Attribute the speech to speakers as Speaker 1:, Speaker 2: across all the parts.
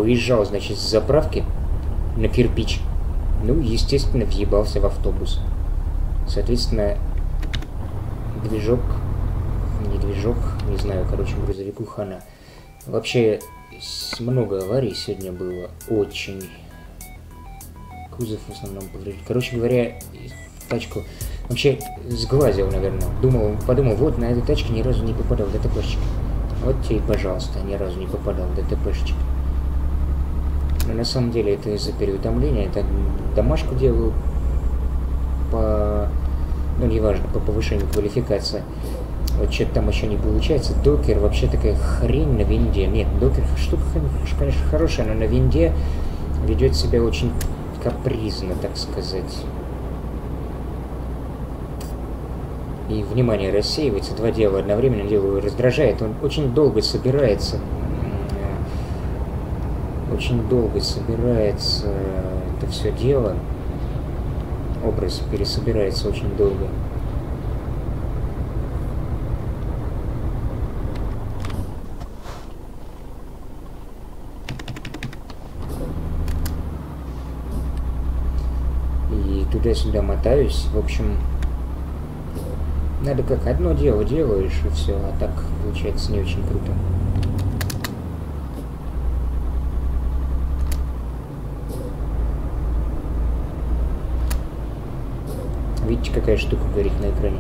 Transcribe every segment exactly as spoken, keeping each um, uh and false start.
Speaker 1: выезжал, значит, с заправки на кирпич. Ну, естественно, въебался в автобус. Соответственно, движок, не движок, не знаю, короче, грузовику хана. Вообще, много аварий сегодня было, очень. Кузов в основном поврежден. Короче говоря, тачку вообще сглазил, наверное. Думал, подумал, вот, на этой тачке ни разу не попадал в ДТПшечек. Вот тебе и, пожалуйста, ни разу не попадал в ДТПшечек. Но на самом деле это из-за переутомления. Это домашку делаю по... ну, неважно, по повышению квалификации. Вот что-то там еще не получается. Докер вообще такая хрень на винде. Нет, докер штука, конечно, хорошая, но на винде ведет себя очень капризно, так сказать. И внимание рассеивается. Два дела одновременно делаю, раздражает. Он очень долго собирается. Очень долго собирается это все дело. Образ пересобирается очень долго. И туда-сюда мотаюсь. В общем, надо как одно дело делаешь, и все, а так получается не очень круто. Видите, какая штука горит на экране?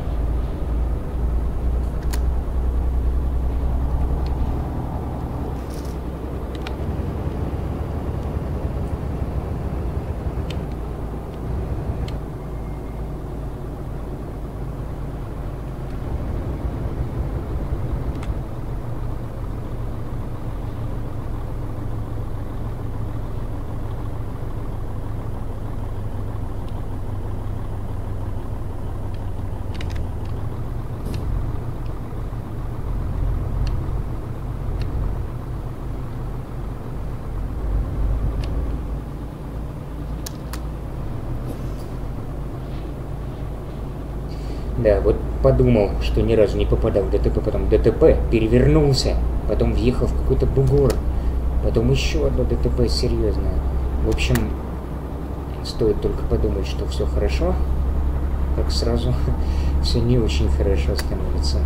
Speaker 1: Да, вот подумал, что ни разу не попадал в ДТП, потом ДТП, перевернулся, потом въехал в какой-то бугор, потом еще одно ДТП серьезное. В общем, стоит только подумать, что все хорошо, как сразу все не очень хорошо становится.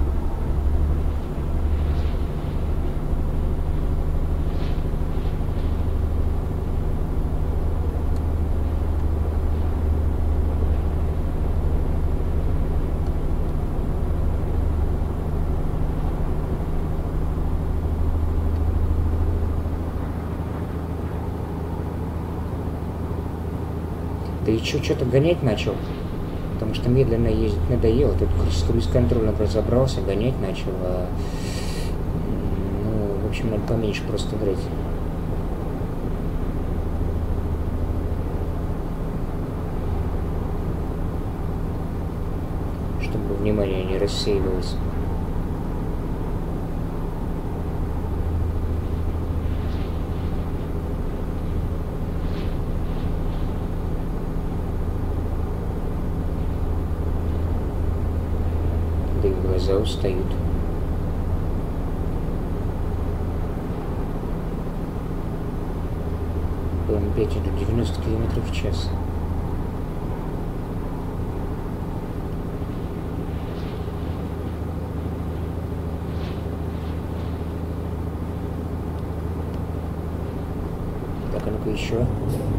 Speaker 1: Да и чё, что-то гонять начал, потому что медленно ездить надоело, тут с круиз-контролем разобрался, гонять начал, а... ну, в общем, надо поменьше просто брать. Чтобы внимание не рассеивалось. Глаза устают. По эм пять иду девяносто километров в час. Так, а ну-ка еще.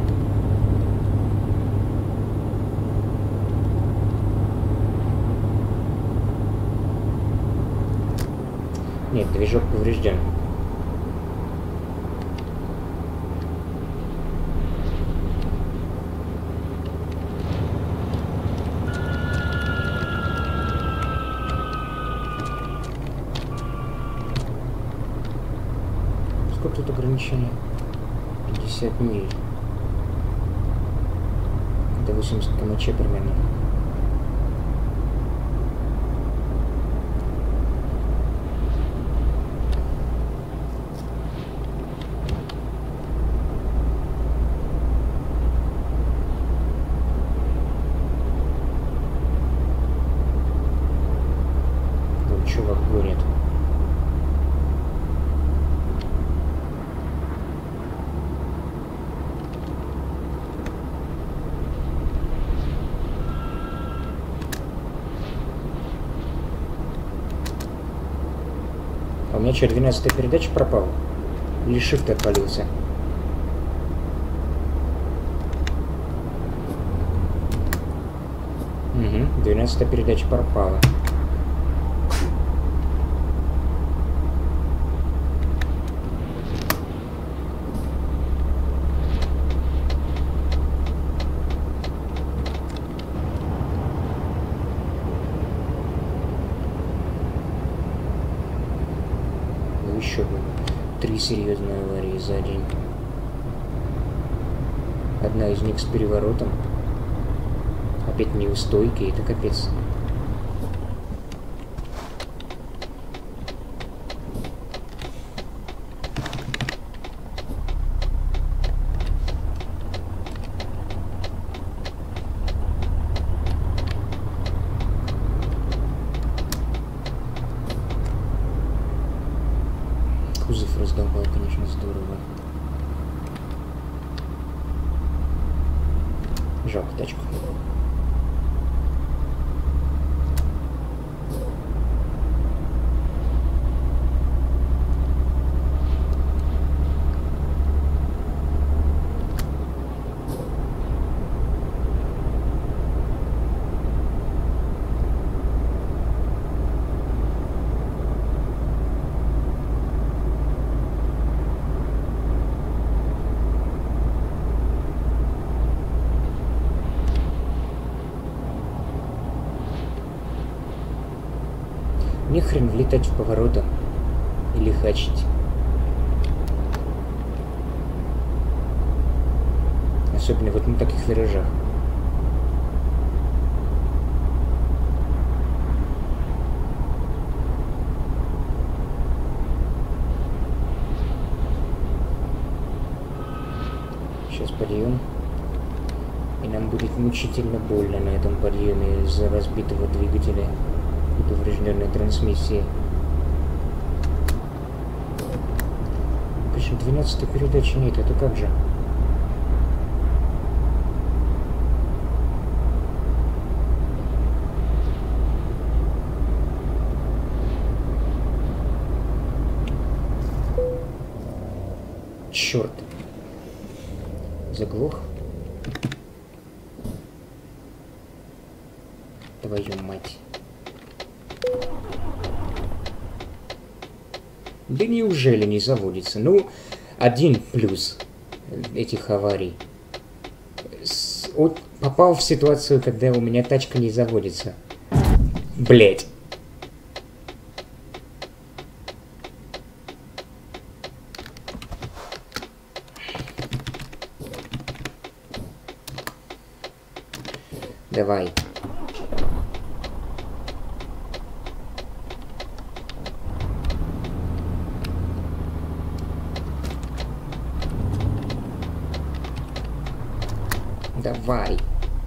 Speaker 1: Нет, движок поврежден. Сколько тут ограничений? пятьдесят миль. Это восемьдесят километров примерно. Чувак гонит. А у меня что, двенадцатая передача пропала? Или shift отвалился? Угу, двенадцатая передача пропала. Еще бы. Три серьезные аварии за день. Одна из них с переворотом. Опять неустойки, это капец. Кузов раздолбал, конечно, здорово. Жалко тачку. Не хрен влетать в повороты или хачить. Особенно вот на таких виражах. Сейчас подъем. И нам будет мучительно больно на этом подъеме из-за разбитого двигателя и поврежденной трансмиссии. Конечно, двенадцатой передачи нет, это как же? Черт! Заглох? Твою мать. Да неужели не заводится? Ну, один плюс этих аварий. С, вот, попал в ситуацию, когда у меня тачка не заводится. Блять. Давай. Давай.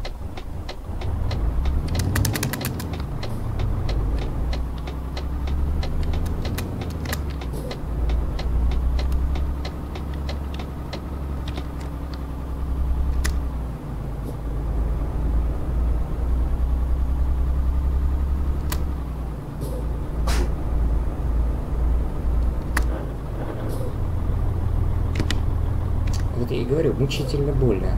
Speaker 1: Вот я и говорю, мучительно больно.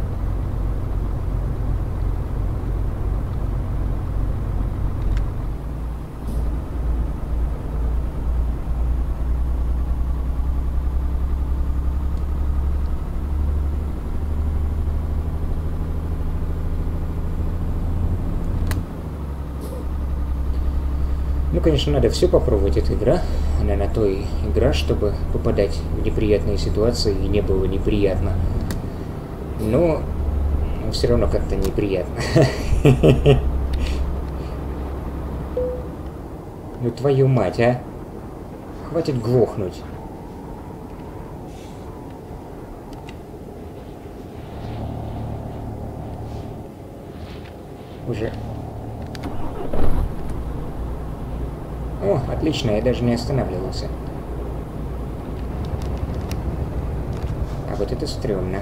Speaker 1: Ну, конечно, надо все попробовать, эта игра. Она на то и игра, чтобы попадать в неприятные ситуации, и не было неприятно. Но все равно как-то неприятно. Ну, твою мать, а? Хватит глохнуть. Уже... О, отлично, я даже не останавливался. А вот это стрёмно.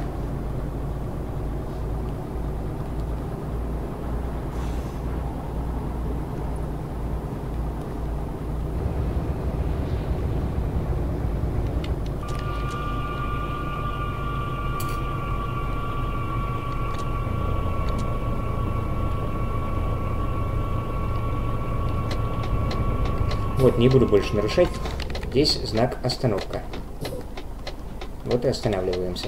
Speaker 1: Вот, не буду больше нарушать. Здесь знак остановка. Вот и останавливаемся.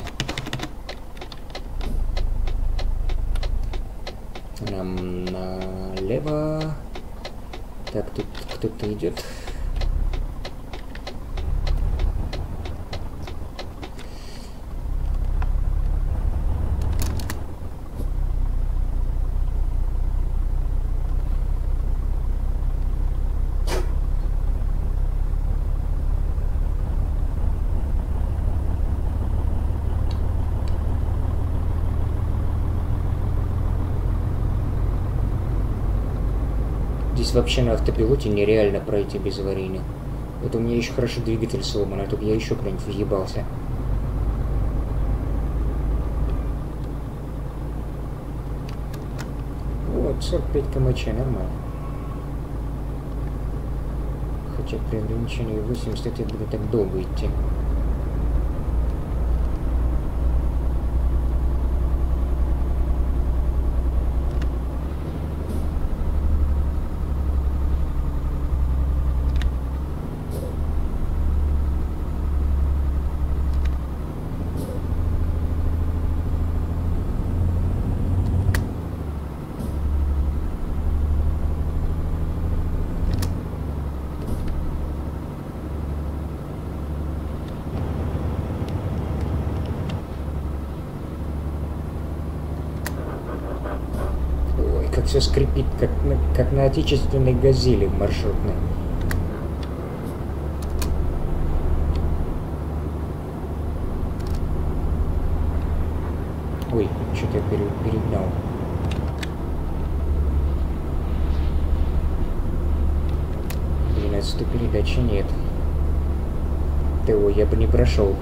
Speaker 1: Нам налево. Так, тут кто-то идет. Здесь вообще на автопилоте нереально пройти без аварийно. Вот у меня еще хорошо двигатель сломан, а тут я еще куда-нибудь въебался. Вот, сорок пять километров, нормально. Хотя при ограничении восемьдесят это будет так долго идти. Как все скрипит, как на, как на отечественной газели маршрутной. Ой, что-то я пере, перегнал. двенадцатой передачи нет. ТО я бы не прошел.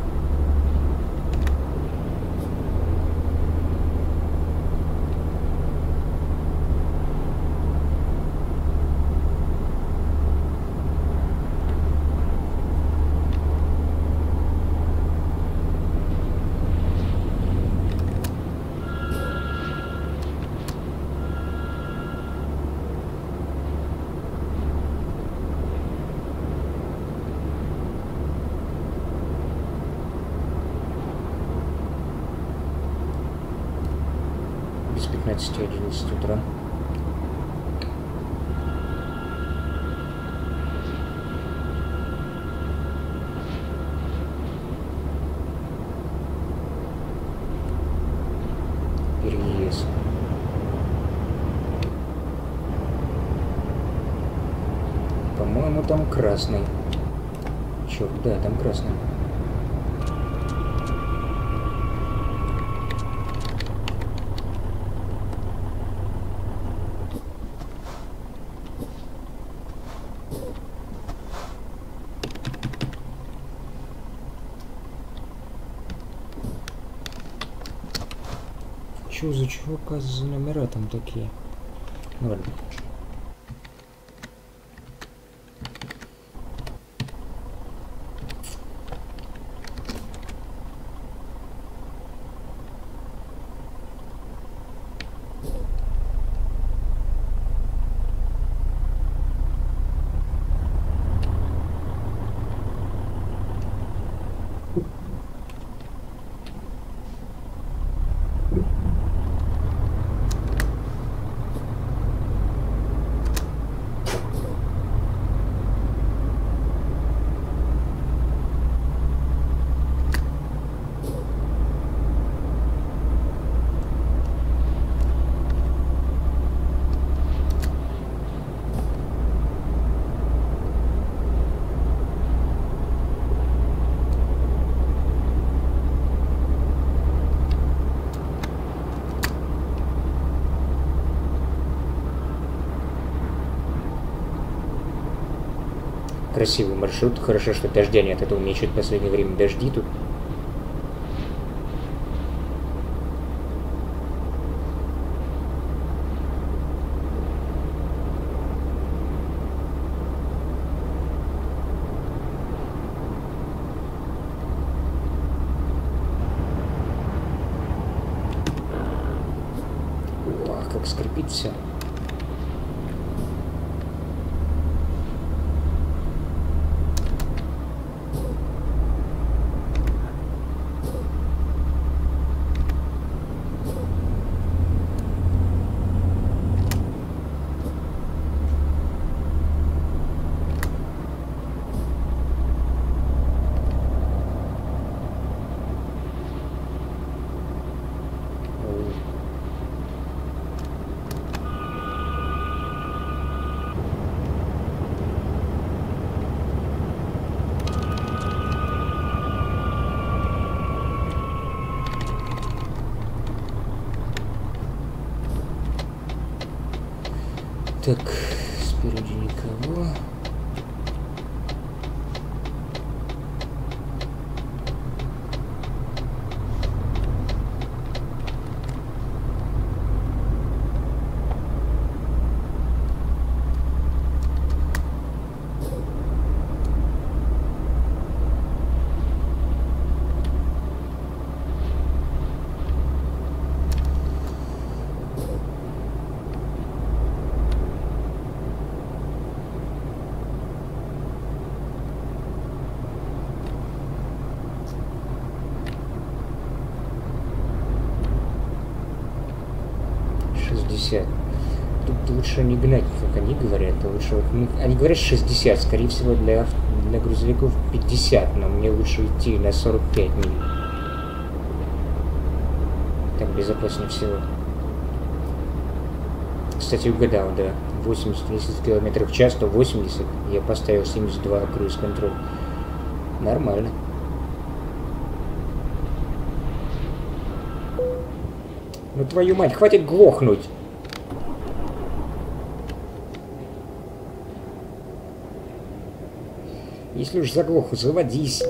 Speaker 1: Без пятнадцати одиннадцать утра. Переезд. По-моему, там красный. Черт, да, там красный. Чё за чувака за номера там такие? Ну ладно. Красивый маршрут. Хорошо, что дождя нет. Это у меня что-то в последнее время дожди тут. Ох, как скрипит все. Так, спереди никого. шестьдесят. Тут лучше не гнать, как они говорят. Лучше, вот, ну, они говорят шестьдесят, скорее всего для, для грузовиков пятьдесят, но мне лучше идти на сорок пять миль. Так безопаснее всего. Кстати, угадал, да. восемьдесят километров в час, то восемьдесят. Я поставил семьдесят два круиз-контроль. Нормально. Ну твою мать, хватит глохнуть! Если уж заглох, заводись.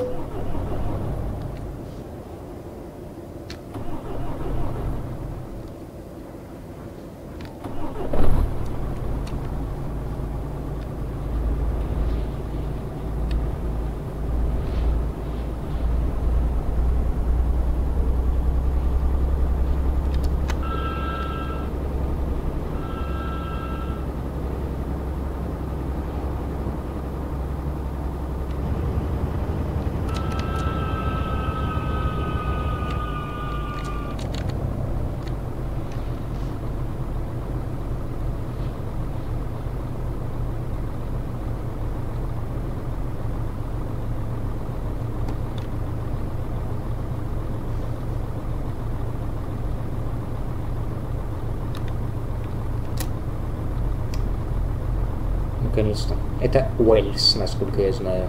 Speaker 1: Наконец-то. Это Уэльс, насколько я знаю.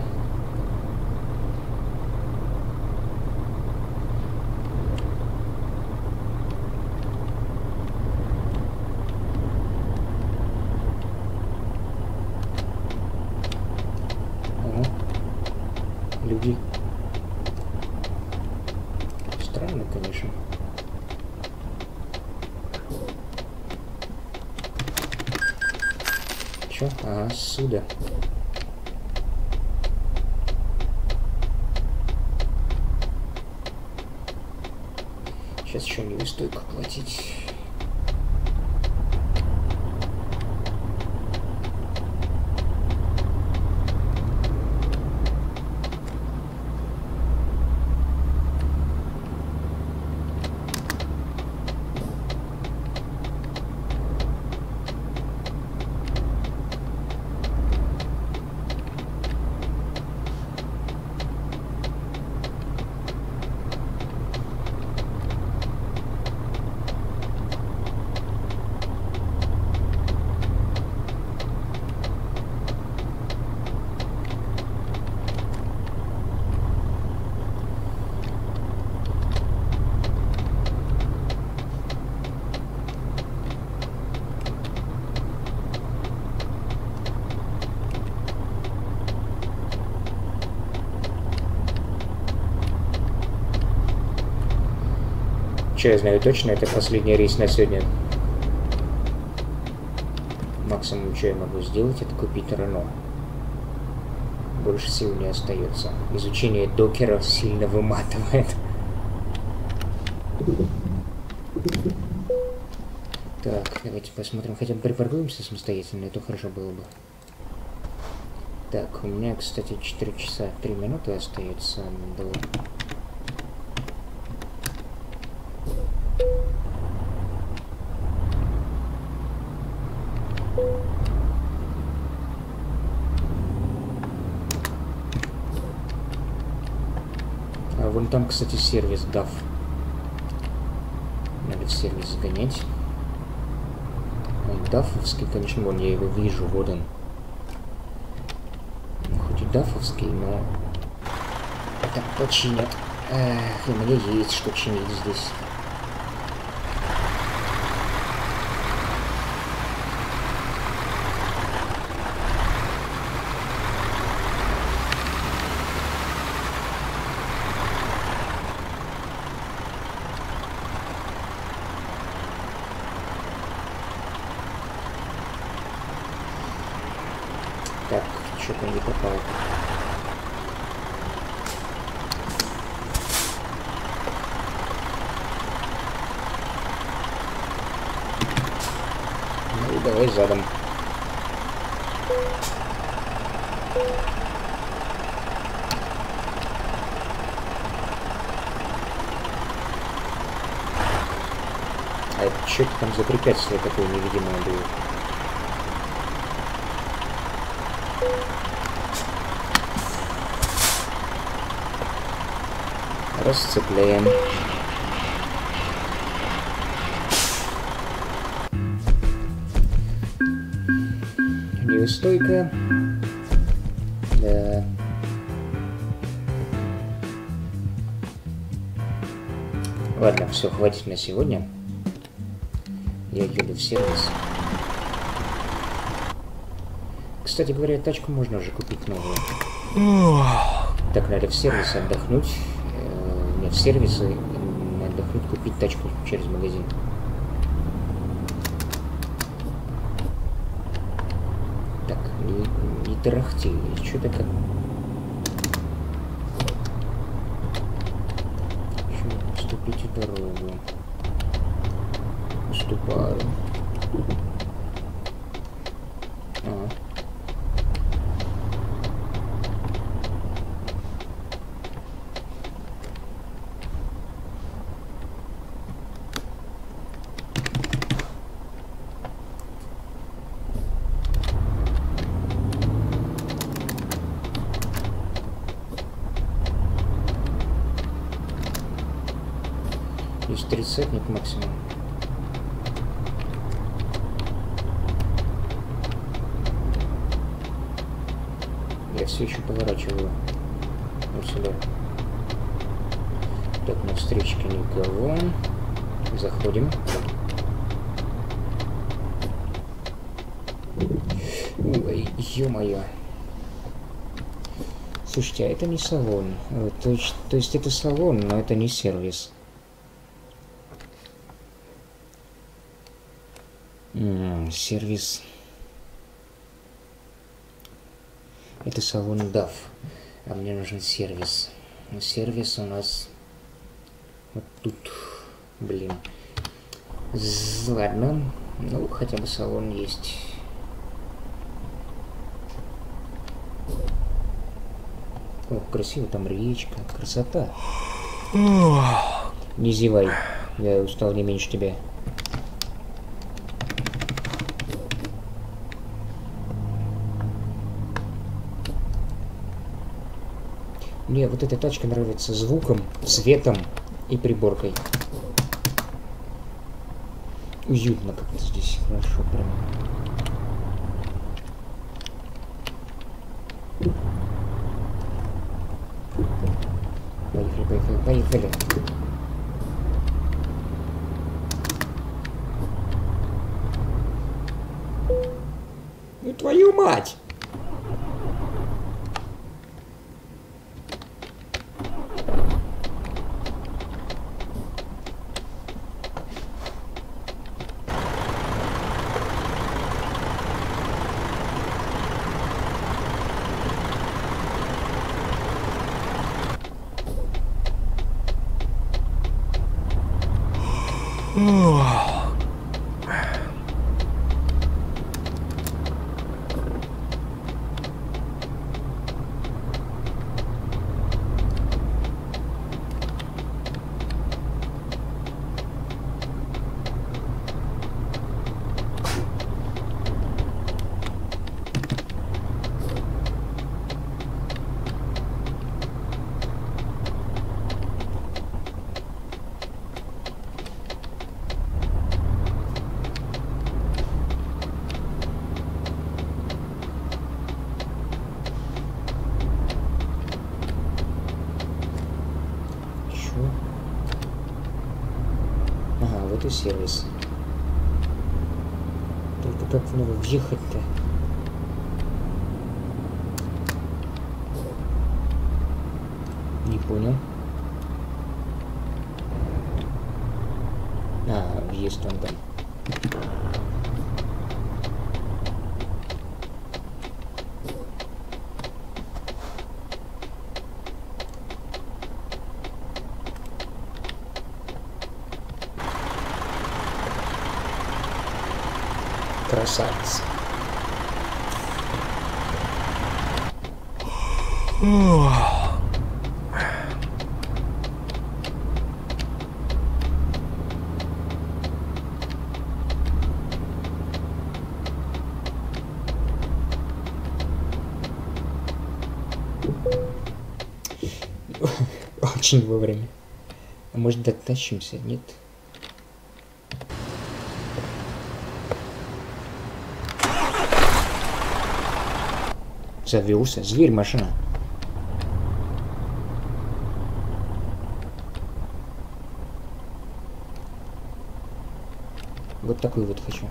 Speaker 1: Ага. Люди. Странно, конечно. Чё? Ага, сюда. Сейчас еще неустойку платить. Что я знаю точно, это последний рейс на сегодня. Максимум, что я могу сделать, это купить Рено. Больше сил не остается. Изучение докеров сильно выматывает. Так, давайте посмотрим. Хотя бы припаркуемся самостоятельно, это хорошо было бы. Так, у меня, кстати, четыре часа три минуты остается до... А вон там, кстати, сервис даф. Надо в сервис сгонять. Он дафовский, конечно, вон я его вижу, вот он. Хоть и дафовский, но... Так, починят. Эх, и мне есть что чинить здесь. Так, что-то не попал. Ну и давай задом. А это что-то там за препятствие такое невидимое было? Расцепляем. Неустойка. Да. Ладно, все, хватит на сегодня. Я еду в сервис. Кстати говоря, тачку можно уже купить новую. Так, надо в сервис отдохнуть. Э, нет, в сервис отдохнуть, купить тачку через магазин. Так, не, не тарахти. Что-то как... Уступите дорогу. Уступаю. А. Есть тридцатник максимум. Я все еще поворачиваю вот сюда. Так, на встречке никого. Заходим. Ой, ё-моё. Слушайте, а это не салон. То есть, то есть это салон, но это не сервис. М-м, сервис. Это салон даф, а мне нужен сервис. Сервис у нас вот тут, блин. Ладно, ну хотя бы салон есть. О, красиво, там речка, красота. Не зевай, я устал не меньше тебя. Мне вот эта тачка нравится звуком, цветом и приборкой. Уютно как-то здесь, хорошо прям. Поехали, поехали, поехали. Ну твою мать! Ага, сервис. Только как в него въехать-то? Не понял. А, въезд он там. Красавец. Очень вовремя. А может, дотащимся? Нет? Завелся. Зверь, машина. Вот такой вот хочу.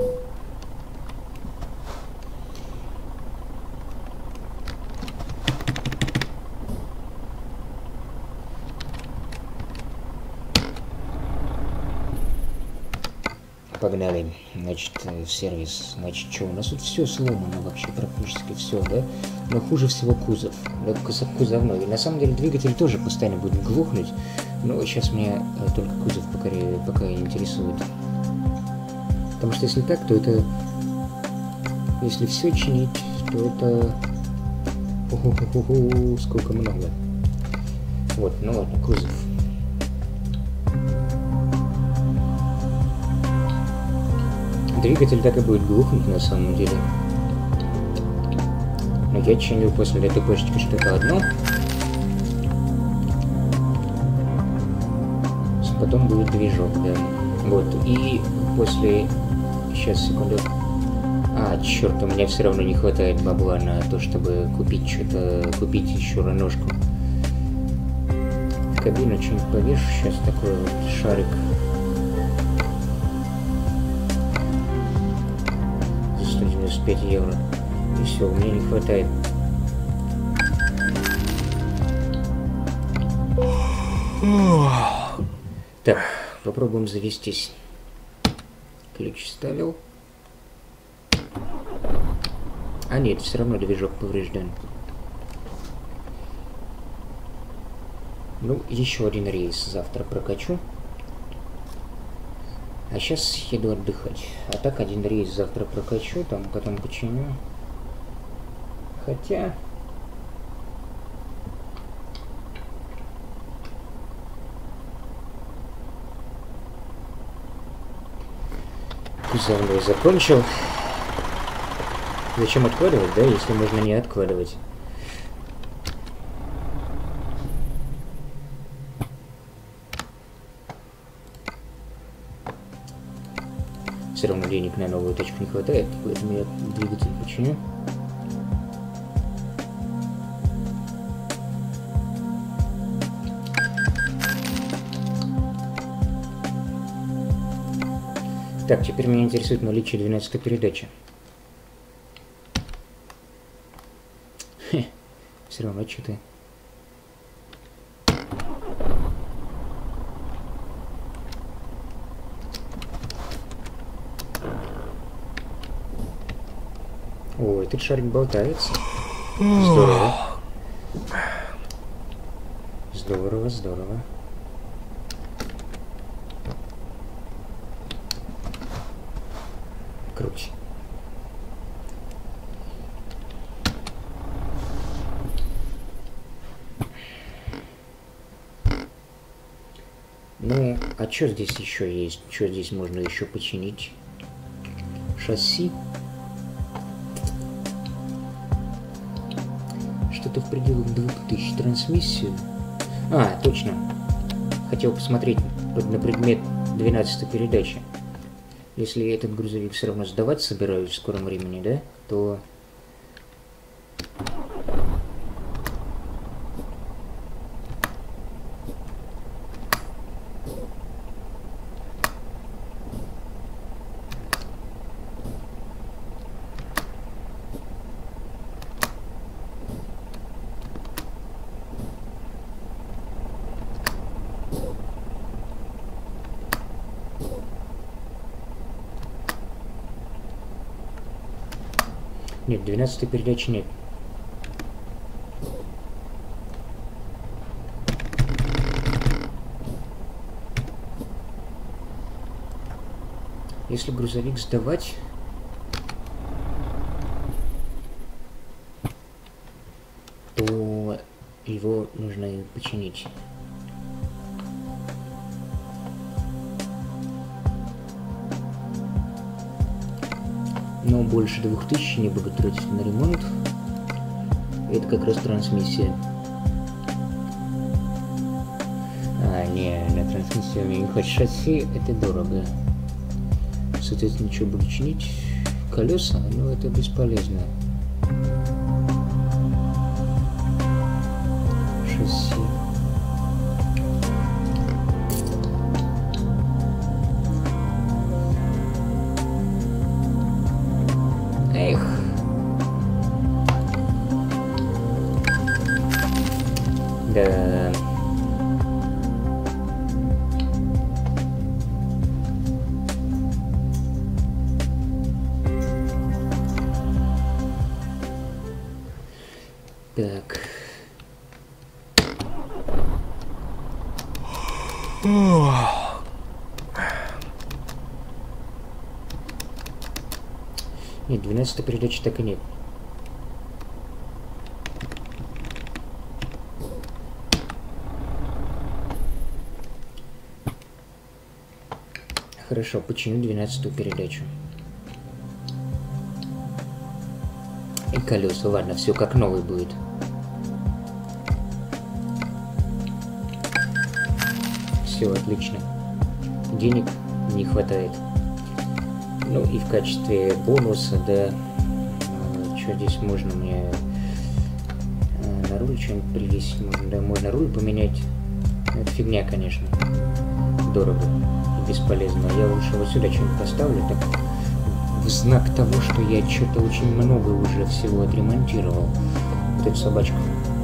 Speaker 1: Погнали, значит, в сервис. Значит, что, у нас тут все сломано вообще, практически все, да? Но хуже всего кузов. Да, кузов кузовной. И на самом деле двигатель тоже постоянно будет глохнуть. Но сейчас меня а, только кузов пока, пока интересует. Потому что если так, то это... Если все чинить, то это... О-хо-хо-хо-хо, сколько много. Вот, ну ладно, кузов. Двигатель так и будет глухнуть на самом деле. Но я чинил после этой пачки что-то одно. Потом будет движок, да. Вот, и после... Сейчас, секунду. А, черт, у меня все равно не хватает бабла на то, чтобы купить что-то... Купить еще рыношку. В кабину что-нибудь повешу. Сейчас такой вот шарик. пять евро. И все, у меня не хватает. Так, попробуем завестись. Ключ ставил. А нет, все равно движок поврежден. Ну, еще один рейс завтра прокачу. А сейчас еду отдыхать. А так один рейс завтра прокачу, там потом починю. Хотя... Кузовной закончил. Зачем откладывать, да, если можно не откладывать? Все равно денег на новую тачку не хватает, поэтому я двигатель починю. Так, теперь меня интересует наличие двенадцатой передачи. Хе, все равно что-то... О, этот шарик болтается. Здорово. Здорово, здорово. Круть. Ну, а что здесь еще есть? Что здесь можно еще починить? Шасси. Что-то в пределах двух тысяч. Трансмиссию. А, точно. Хотел посмотреть на предмет двенадцатой передачи. Если этот грузовик все равно сдавать собираюсь в скором времени, да, то... Нет, двенадцатой передачи нет. Если грузовик сдавать, его нужно и починить. Но больше двух тысяч не буду тратить на ремонт. Это как раз трансмиссия. А, не, на трансмиссию мне не хочет. Шасси это дорого. Соответственно, что буду чинить? Колеса, но это бесполезно. Шасси. Эх. Да. Так. Нет, двенадцатой передачи так и нет. Хорошо, починю двенадцатую передачу. И колеса, ладно, все как новый будет. Все отлично. Денег не хватает. Ну и в качестве бонуса, да, что здесь можно мне на руль что-нибудь привесить, можно, да, можно руль поменять. Это фигня, конечно, дорого и бесполезно. Я лучше вот сюда что-нибудь поставлю, так в знак того, что я что-то очень много уже всего отремонтировал. Вот эту собачку.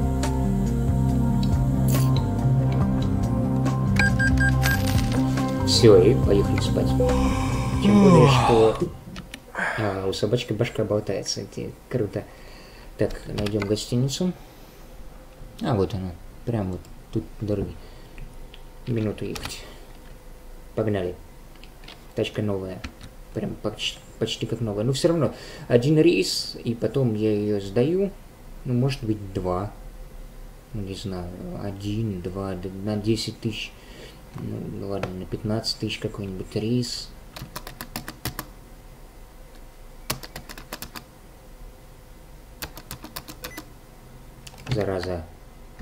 Speaker 1: Все, и поехали спать. Тем более, что а, у собачки башка болтается. Это круто. Так, найдем гостиницу. А, вот она. Прям вот тут по дороге. Минуту ехать. Погнали. Тачка новая. Прям почти, почти как новая. Но все равно один рейс, и потом я ее сдаю. Ну, может быть, два. Ну, не знаю. Один, два, на десять тысяч. Ну, ладно, на пятнадцать тысяч какой-нибудь рейс. Зараза.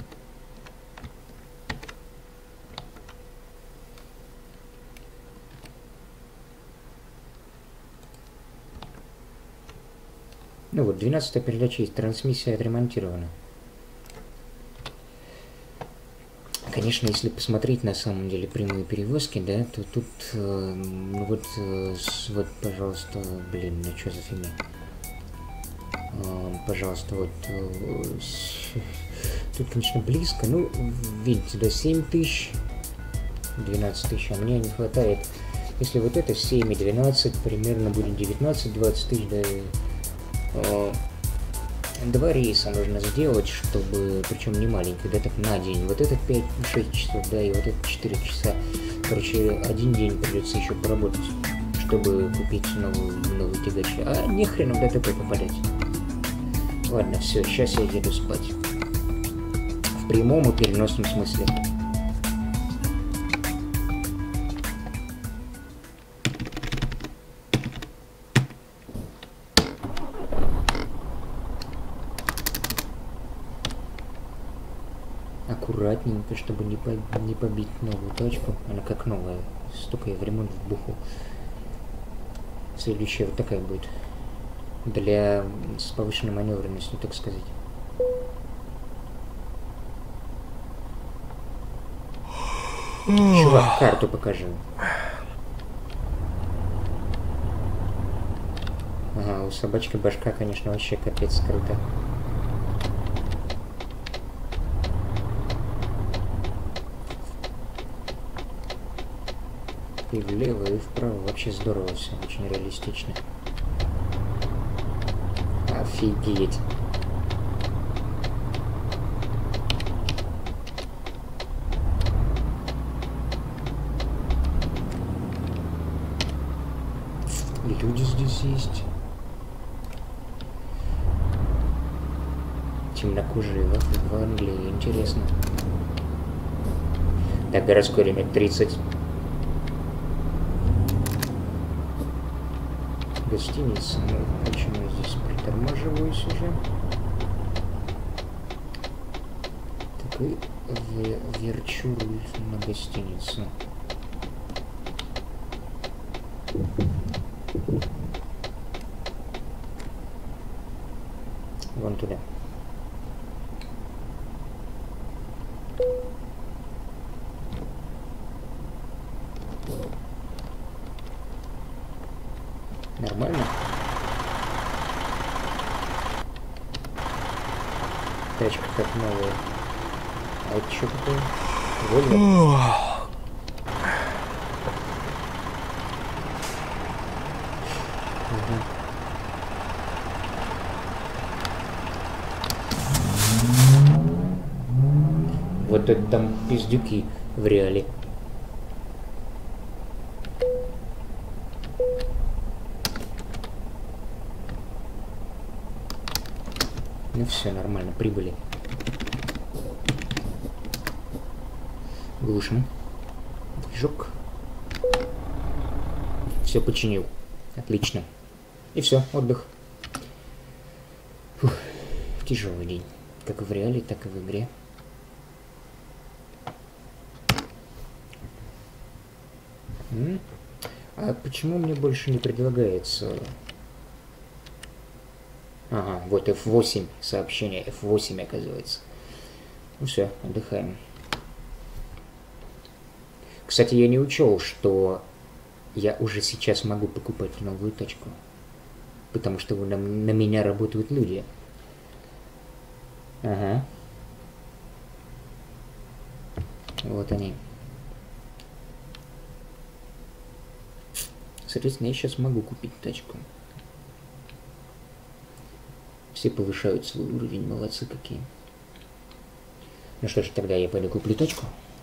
Speaker 1: Ну вот, двенадцатая передача есть, трансмиссия отремонтирована. Конечно, если посмотреть на самом деле прямые перевозки, да, то тут, э, ну вот, э, с, вот, пожалуйста, блин, ну что за фигня? Э, пожалуйста, вот, э, с, тут, конечно, близко, ну, видите, да, семь тысяч, двенадцать тысяч, а мне не хватает. Если вот это семь и двенадцать, примерно будет девятнадцать-двадцать тысяч, да, э, два рейса нужно сделать, чтобы, причем не маленький, да, так на день. Вот этот пять-шесть часов, да, и вот этот четыре часа. Короче, один день придется еще поработать, чтобы купить новую, новый тягач. А не хрен в ДТП попадать. Ладно, все, сейчас я еду спать. В прямом и переносном смысле. Аккуратненько, чтобы не, по, не побить новую тачку. Она как новая. Столько я в ремонт вбухал. Следующая вот такая будет. Для с повышенной маневренностью, так сказать. Чувак, карту покажи. Ага, у собачки башка, конечно, вообще капец круто. И влево, и вправо. Вообще здорово все, очень реалистично. Офигеть. И люди здесь есть. Темнокожие в Англии, интересно. Так, городской лимит тридцать. Гостиница. Ну, почему я здесь притормаживаюсь уже? Так, и верчу руль на гостиницу. Вон туда. Нормально? Тачка как новая. А это что такое? Вольво? Вот это там пиздюки в реале. Ну все, нормально, прибыли. Глушим. Движок. Все починил. Отлично. И все, отдых. Фух, тяжелый день. Как в реале, так и в игре. М? А почему мне больше не предлагается? Ага, вот эф восемь сообщение, эф восемь оказывается. Ну все, отдыхаем. Кстати, я не учел, что я уже сейчас могу покупать новую тачку. Потому что на, на меня работают люди. Ага. Вот они. Соответственно, я сейчас могу купить тачку. Все повышают свой уровень, молодцы какие. Ну что ж, тогда я пойду куплю тачку.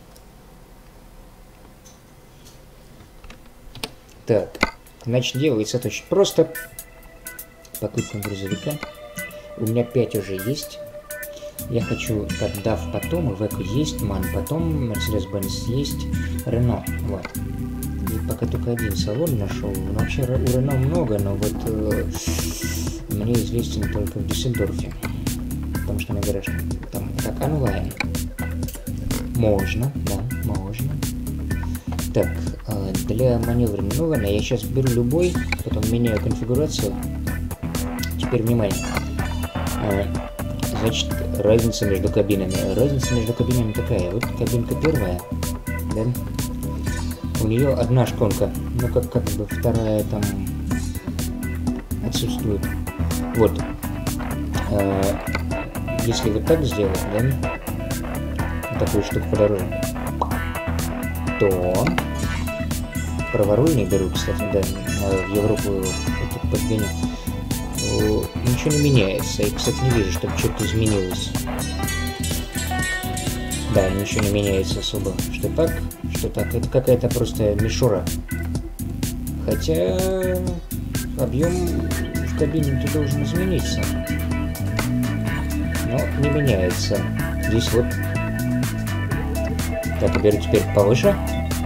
Speaker 1: Так, значит, делается это очень просто. Покупка грузовика. У меня пять уже есть. Я хочу, так, дав потом, Ивеко есть, Ман потом, Mercedes-Benz есть, Renault, вот. И пока только один салон нашел. Ну, вообще у Renault много, но вот э, мне известен только в Дюссельдорфе. Потому что мне говорят, что там так онлайн. Можно, да, можно. Так, э, для маневра, ну ладно, я сейчас беру любой, потом меняю конфигурацию. Теперь внимание. Э, значит, разница между кабинами. Разница между кабинами такая. Вот кабинка первая, да? У нее одна шконка, ну как, как бы вторая там отсутствует. Вот. Э, если вот так сделать, да? Такую штуку подороже, то праворульные беру, кстати, да, в Европу подгоню. Ничего не меняется. Я, кстати, не вижу, чтобы что-то изменилось. Да, ничего не меняется особо. Что так, что так. Это какая-то просто мишура. Хотя объем в кабине-то должен измениться. Но не меняется. Здесь вот. Так, я беру теперь повыше.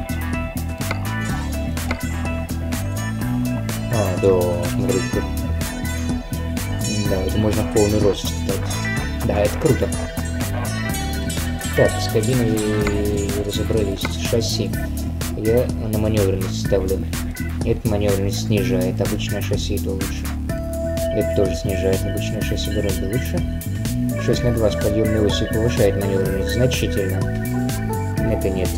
Speaker 1: А, да, смотрите. Да, это можно в полный рост ставить. Да, это круто. Так, с кабиной разобрались. Шасси. Я на маневренность ставлю. Это маневренность снижает. Обычное шасси это лучше. Это тоже снижает. Обычное шасси гораздо лучше. шесть на два с подъемной осью повышает маневренность значительно. Это нет.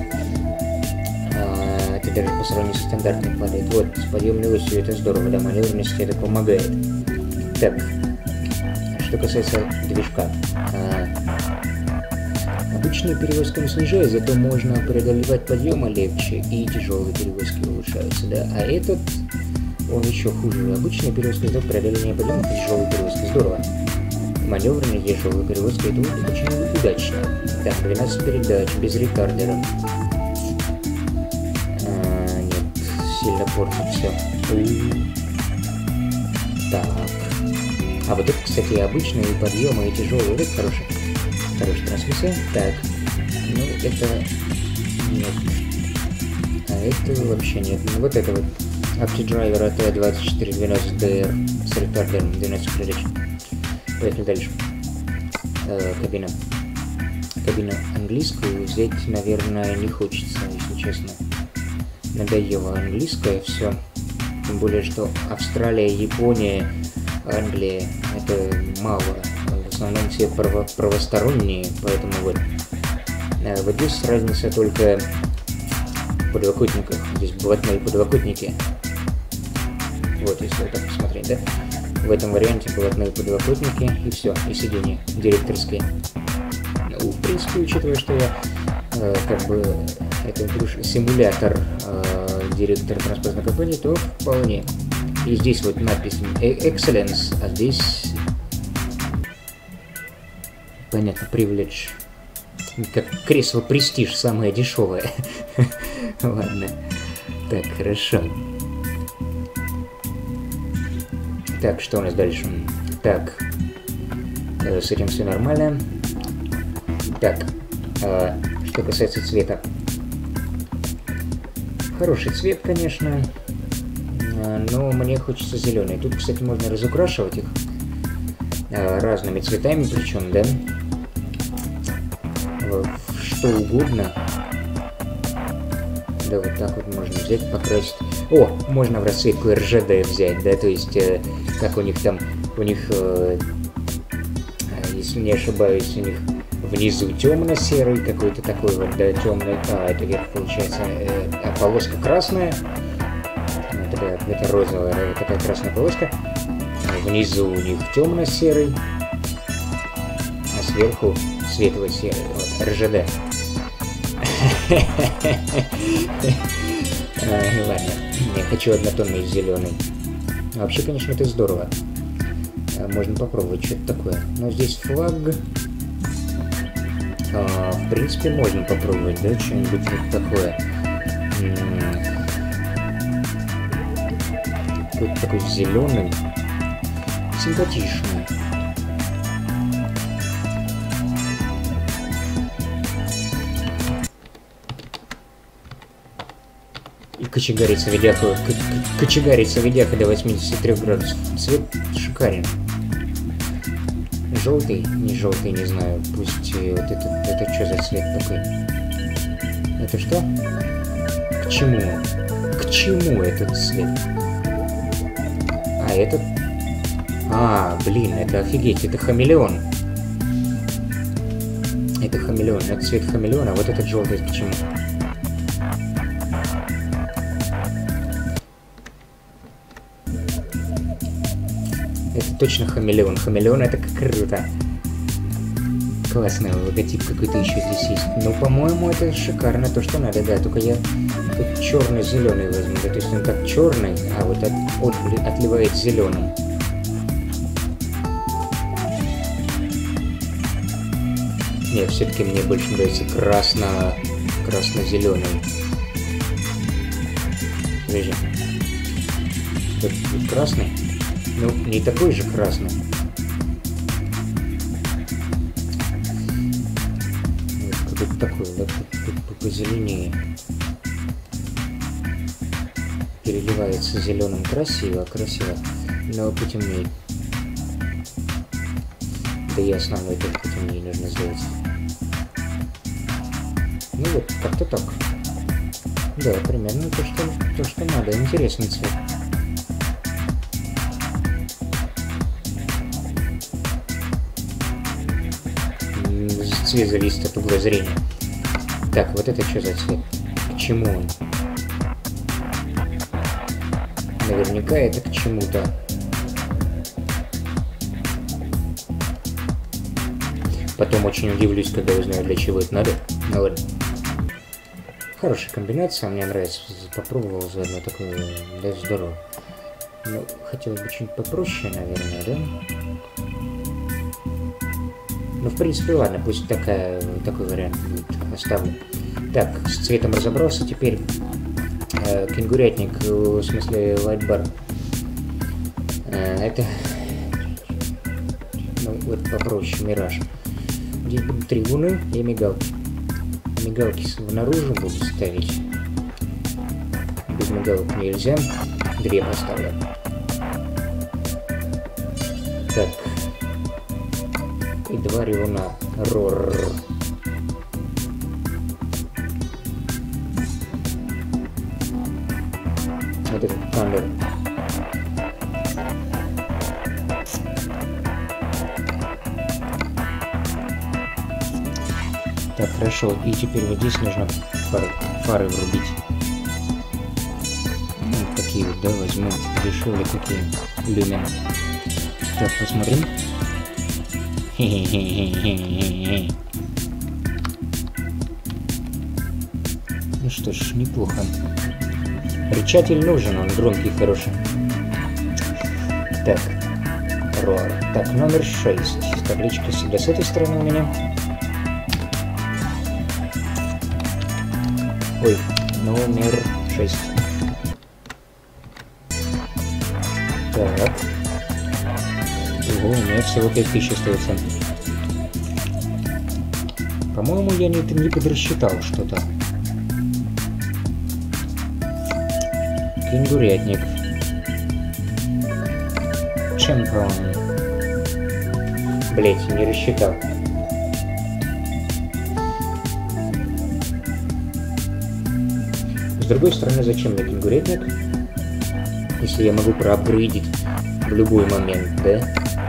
Speaker 1: А, это даже по сравнению с стандартным падает. Вот, с подъемной осью это здорово, да, маневренности это помогает. Так, что касается движка. А, обычные перевозки не снижают, зато можно преодолевать подъемы легче, и тяжелые перевозки улучшаются, да. А этот, он еще хуже. Обычные перевозки до преодоления подъемов и тяжелые перевозки. Здорово. Маневренные тяжелые перевозки это очень удачно. Так, двенадцать передач, без ретардера. А, нет, сильно портит все. Так. А вот это, кстати, обычные подъемы и тяжелые. Вот это хорошая, хорошая трансмиссия. Так, ну это нет. А это вообще нет. Ну, вот это вот. AptiDriver эй ти двадцать четыре двенадцать ди ар с ретардером двенадцать передач. Поехали дальше. Э, кабина. Кабину английскую взять, наверное, не хочется, если честно. Надоело английское все. Тем более, что Австралия, Япония, Англия — это мало. В основном все право правосторонние, поэтому вот. А вот здесь разница только в подлокотниках. Здесь блатные подлокотники. Вот, если вот так посмотреть, да? В этом варианте блатные подлокотники и все, и сиденья директорские. Ну, в принципе, учитывая, что я э, как бы это симулятор э, директора транспортной компании, то вполне. И здесь вот надпись Excellence, а здесь понятно, Privilege. Как кресло Prestige, самое дешевое. Ладно. Так, хорошо. Так, что у нас дальше? Так, э, с этим все нормально. Так, э, что касается цвета. Хороший цвет, конечно, э, но мне хочется зеленый. Тут, кстати, можно разукрашивать их э, разными цветами, причем, да, э, что угодно. Да, вот так вот можно взять, покрасить. О, можно в расцветку эр жэ дэ взять, да, то есть, э, как у них там, у них, э, если не ошибаюсь, у них внизу темно-серый, какой-то такой вот, да, темный, а, это вверх получается, э, а полоска красная, это, да, это розовая, да, такая красная полоска, внизу у них темно-серый, а сверху светло-серый, вот, эр жэ дэ. Ладно, я хочу однотонный зеленый. Вообще, конечно, это здорово. Можно попробовать что-то такое. Но здесь флаг. А, в принципе, можно попробовать, да, что-нибудь вот такое. Тут такой зеленый. Симпатичный. И кочегарится видяха, кочегарится видяха до восьмидесяти трёх градусов. Цвет шикарен. Желтый, не желтый, не знаю. Пусть вот это, это что за цвет такой? Это что? К чему? К чему этот цвет? А, этот... А, блин, это офигеть, это хамелеон. Это хамелеон, это цвет хамелеона, а вот этот желтый к чему? Это точно хамелеон. Хамелеон — это круто. Классный логотип какой-то еще здесь есть. Ну, по-моему, это шикарно, то, что надо, да. Только я тут черный-зеленый возьму. Да, то есть он как черный, а вот от, от, отливает зеленым. Нет, все-таки мне больше нравится красно... красно-зеленый. Подожди. Вот, вот красный. Ну, не такой же красный. Вот какой-то такой, да, позеленее. Переливается зеленым красиво, красиво, но потемнее. Да и основной тоже потемнее нужно сделать. Ну вот, как-то так. Да, примерно то, что, то, что надо. Интересный цвет. Цвет зависит от угла зрения. Так, вот это что за цвет? К чему он? Наверняка это к чему-то. Потом очень удивлюсь, когда узнаю, для чего это надо. Ну ладно. Хорошая комбинация, мне нравится. Попробовал заодно такое, да, здорово. Ну, хотелось бы что-нибудь попроще, наверное, да? Ну, в принципе, ладно, пусть такая, такой вариант будет, оставлю. Так, с цветом разобрался, теперь э, кенгурятник, в смысле лайтбар. Э, это Ну, вот попроще, Мираж. Здесь будут трибуны и мигалки. Мигалки наружу буду ставить. Без мигалок нельзя. Две поставлю. Так. И два ревуна. Рор. Вот этот камер. Так, хорошо. И теперь вот здесь нужно фары, фары врубить. Вот такие вот, да, возьму. Дешевле такие. Люмен. Так, посмотрим. Хе-хе-хе-хе-хе-хе. Ну что ж, неплохо. Рычатель нужен, он громкий, хороший. Так. Рор. Так, номер шесть. Табличка всегда с этой стороны у меня. Ой, номер шесть. Так. Ого, у меня всего пять тысяч остается. По-моему, я не, не подрасчитал что-то. Кенгурятник. Чемпион. Блять, не рассчитал. С другой стороны, зачем мне кенгурятник, если я могу проапгрейдить в любой момент, да?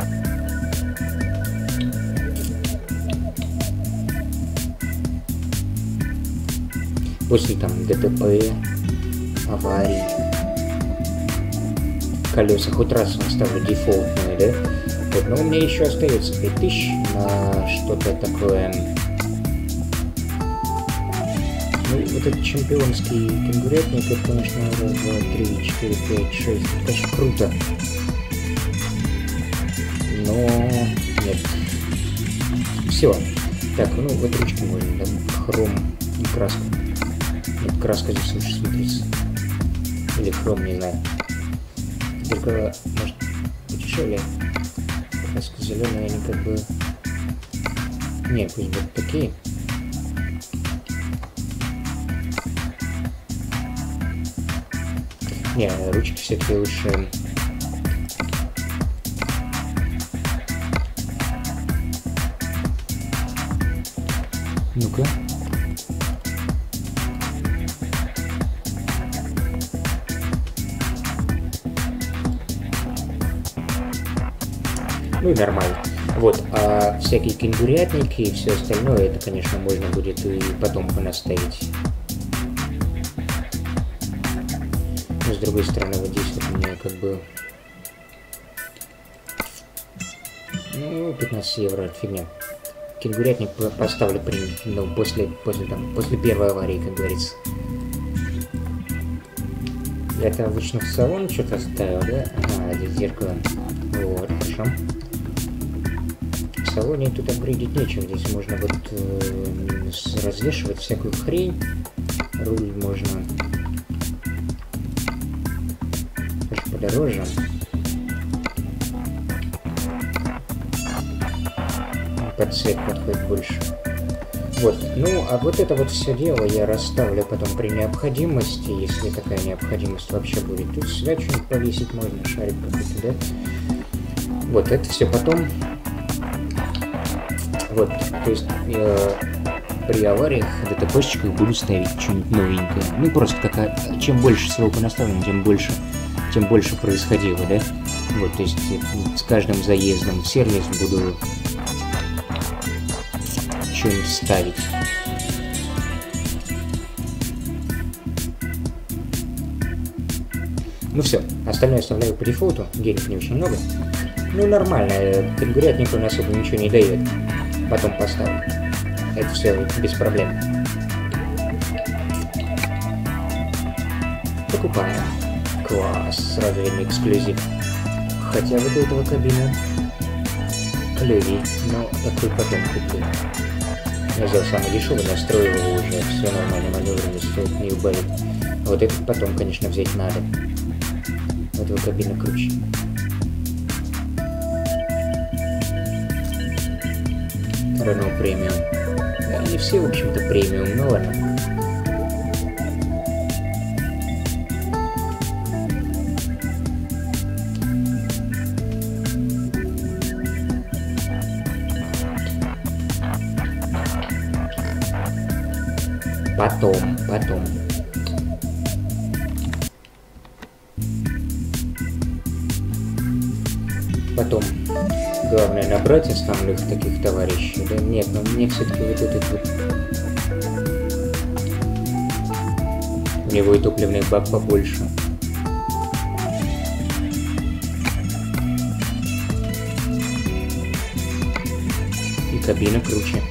Speaker 1: После там ДТП, аварий, колеса хоть раз оставлю дефолтные, да? Вот, но у меня еще остается пять тысяч на что-то такое. Ну, вот этот чемпионский кенгурятник, это, конечно, раз, два, три, четыре, пять, шесть. Это, конечно, круто. Но нет. Все. Так, ну вот ручки можно, да? Хром и краска. Нет, краска здесь лучше смотрится. Или хром, не знаю. Только, может, подешевле. Краска зеленая, они как бы... Не, пусть будут такие. Не, ручки все-таки лучше. Ну-ка. Ну и нормально. Вот, а всякие кенгурятники и все остальное, это, конечно, можно будет и потом понаставить. Но с другой стороны, вот здесь вот у меня как бы... Ну, пятнадцать евро, фигня. Кенгурятник поставлю при... ну, после, после, там, после первой аварии, как говорится. Я-то обычно в салон что-то ставил, да? Ага, здесь зеркало. Вот, хорошо. В салоне тут апгрейдить нечего. Здесь можно вот э, развешивать всякую хрень. Руль можно... Конечно, подороже. Под цвет подходит больше. Вот, ну, а вот это вот все дело я расставлю потом при необходимости, если такая необходимость вообще будет. Тут сюда что-нибудь повесить можно, шарик какой-то, да? Вот, это все потом. Вот, то есть э, при авариях ДТПщиках буду ставить что-нибудь новенькое. Ну, просто какая, чем больше всего понаставлено, тем больше, тем больше происходило, да? Вот, то есть с каждым заездом в сервис буду что-нибудь ставить. Ну все, остальное оставляю по дефолту, денег не очень много. Ну нормально, кенгурятник он особо ничего не дает. Потом поставлю. Это все без проблем. Покупаем. Класс, сразу видно эксклюзив. Хотя вот у этого кабина клевей, но такой потом куплю. Я взял самый дешевый, настроил его уже, все нормально, маневренность стоит не убавит. А вот этот потом, конечно, взять надо. Вот его кабина круче. Renault премиум. Они все, в общем-то, премиум, ну ладно. Потом, потом. Потом. Главное набрать основных таких товарищей. Да нет, но мне все-таки вот этот вот... У него и топливный бак побольше. И кабина круче.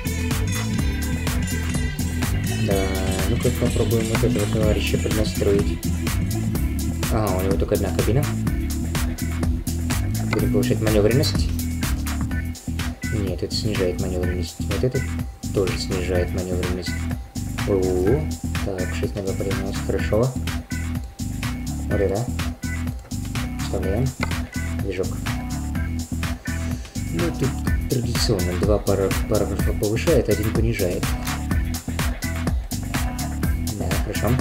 Speaker 1: Да, ну-ка попробуем вот этого товарища поднастроить. Ага, у него только одна кабина. Будем повышать маневренность. Нет, это снижает маневренность. Вот это тоже снижает маневренность. У-у-у. Так, шесть на два поднималось. Хорошо. Вот это. Вставляем. Движок. Ну, тут традиционно два параграфа повышает, один понижает. Да, хорошо.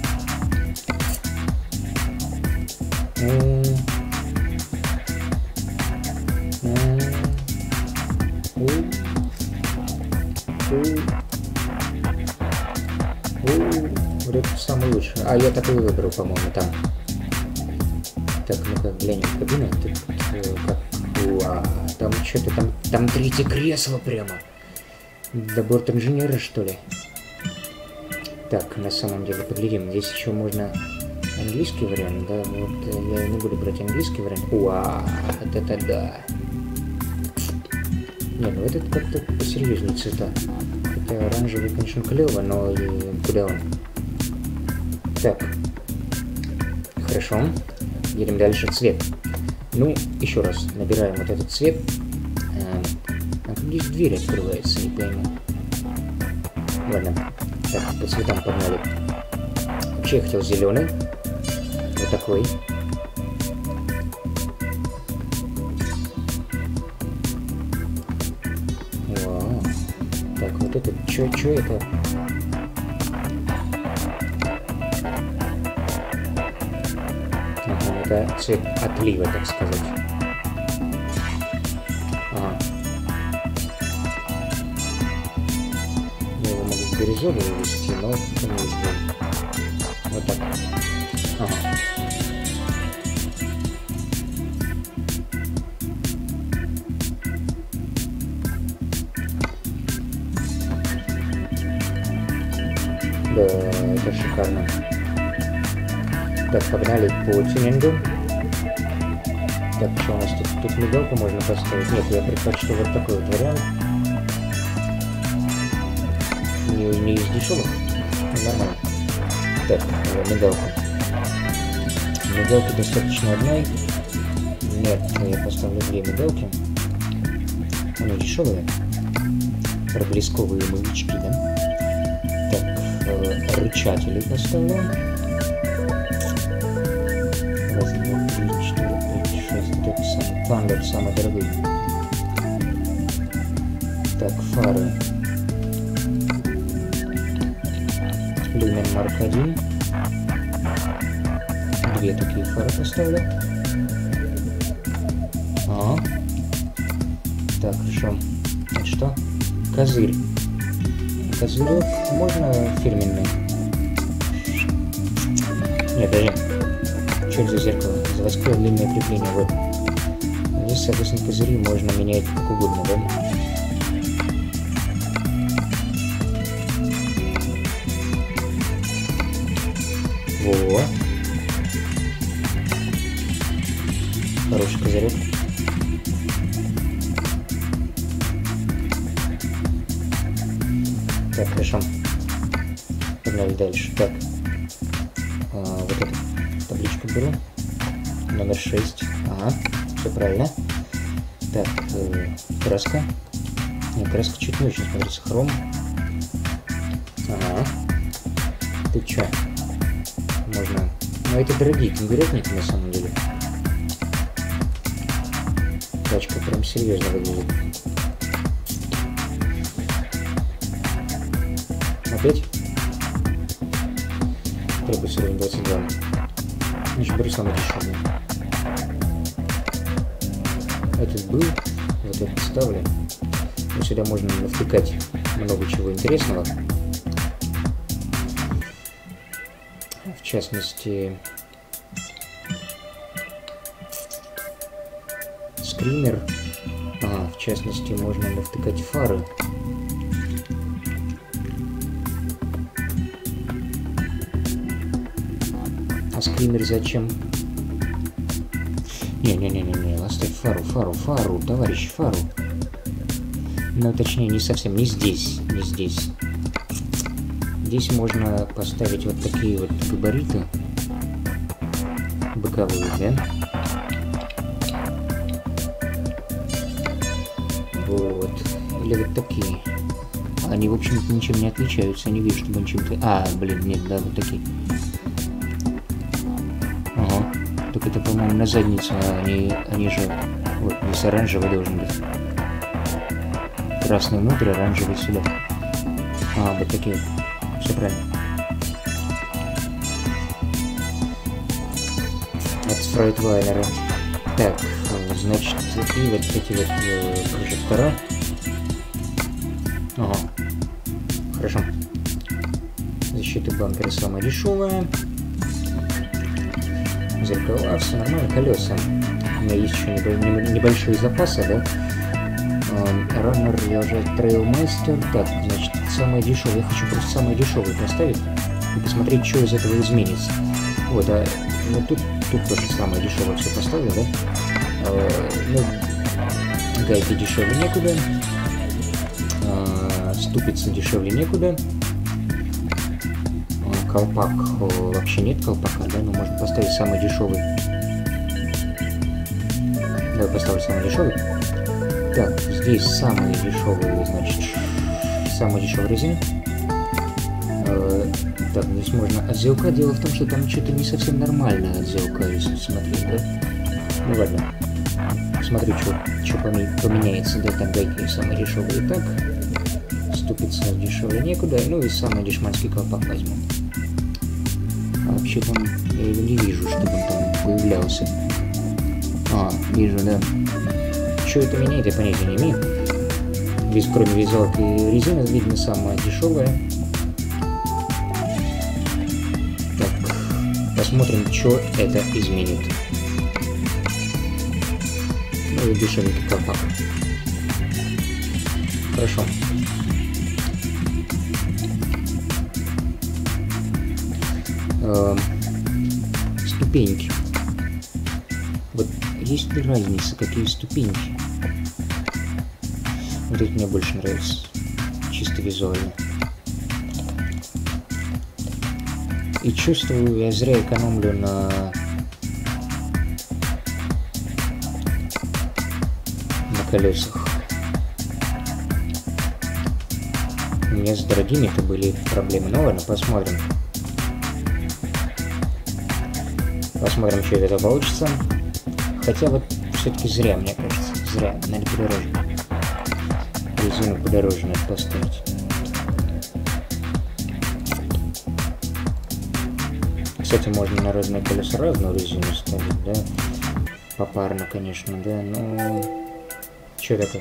Speaker 1: Вот это самый лучший. А, я такой выбрал, по-моему, там. Так, ну-ка, глянем в кабину. Тут, как... Уа, там что-то, там, там третье кресло прямо. Для борт-инженера, что ли? Так, на самом деле, поглядим. Здесь еще можно английский вариант, да? Вот я не буду брать английский вариант. Уа, вот это да. Не, ну этот как-то посерьезнее цвета. Это оранжевый, конечно, клево, но и куда он? Так. Хорошо. Едем дальше. Цвет. Ну, еще раз. Набираем вот этот цвет. А, а как здесь дверь открывается, не пойму. Ладно. Так, по цветам погнали. Вообще я хотел зеленый. Вот такой. Вау. Так, вот это, чё, чё это? Ага, это цвет отлива, так сказать. Ага. Я его могу в бирюзовый ввести, но это не сделаю. Вот так. Ага. Да, это шикарно. Так, погнали по тюнингу. Так, что у нас тут? Тут мигалку можно поставить. Нет, я предпочту вот такой вот вариант. Не, не из дешевых. Нормально. Так, мигалка. Мигалки достаточно одной. Нет, я поставлю две мигалки. Они дешевые. Проблесковые маячки, да? Так, рычатели поставляем. Раз, два, три, четыре, пять, шесть. Это самый Thunder, самый дорогой. Так, фары. Люмен Марк один. Две такие фары поставлю. А. Так, хорошо. Это что? Козырь. Козырек можно фирменный? Нет, даже. Что это за зеркало? Заводское длинное крепление, вот. Здесь, соответственно, козыри можно менять как угодно, да? Во. Хороший козырек. Так, хорошо. Погнали дальше. Так. А, вот эту табличку беру. Номер шесть. Ага, все правильно. Так, э, краска. Нет, краска чуть не очень смотрится. Хром. Ага. Ты чё? Можно... Ну, это дорогие кенгурятники, на самом деле. Тачка прям серьезно выглядит. Опять? Требуется уровень двадцать два. Значит, беру самый дешевый. Этот был, вот этот ставлю. И сюда можно навтыкать много чего интересного. В частности, скример. А, в частности, можно навтыкать фары. А скример зачем? Не-не-не-не, оставь фару, фару, фару, товарищ, фару. Ну, точнее, не совсем, не здесь, не здесь. Здесь можно поставить вот такие вот габариты. Боковые, да? Вот. Или вот такие. Они, в общем-то, ничем не отличаются. Не вижу, чтобы они чем-то... А, блин, нет, да, вот такие. Ага. Только это, по-моему, на задницу. А они, они же... Вот, здесь оранжевый должен быть. Красный внутрь, оранжевый сюда. А, вот такие вот. Все правильно. От Фрайтвайлера. Так, значит, и вот эти вот э, прожектора. Ага. Хорошо. Защита бампера самая дешевая. Зеркала, все нормально. Колеса. У меня есть еще небольшие запасы, да? Раннер, я уже трейлмастер. Так, значит, самое дешевое. Я хочу просто самое дешевое поставить и посмотреть, что из этого изменится. Вот, а ну, тут, тут тоже самое дешевое все поставил, да? А, ну, гайки дешевле некуда. А, ступицы дешевле некуда. А, колпак о, вообще нет колпака, да? Ну, можно поставить самый дешевый. Давай поставлю самый дешевый. Так, здесь самые дешевые, значит, самая дешевая резина. Э, так, здесь можно отделка. Дело в том, что там что-то не совсем нормальная отделка, если смотреть, да? Ну ладно. Смотрю, что поменяется. Да, там гайки самые дешевые. Так, ступица дешевле некуда. Ну и самый дешманский колпак возьму. А вообще там я его не вижу, чтобы он там появлялся. А, вижу, да. Что это меняет, я понятия не имею. Здесь, кроме вязалки и резины, видно самая дешевая. Так, посмотрим, что это изменит. Ну и дешевенький колпак. Хорошо. Эм, ступеньки. Вот есть ли разница, какие ступеньки? Вот это мне больше нравится, чисто визуально. И чувствую, я зря экономлю на... на колесах. У меня с дорогими-то были проблемы. Ну ладно, посмотрим. Посмотрим, что это получится. Хотя вот все-таки зря, мне кажется. Зря. Надо подороже. Резину подороже надо поставить. Кстати, можно на разные колеса разную резину ставить, да? Попарно, конечно, да, но... Че такое?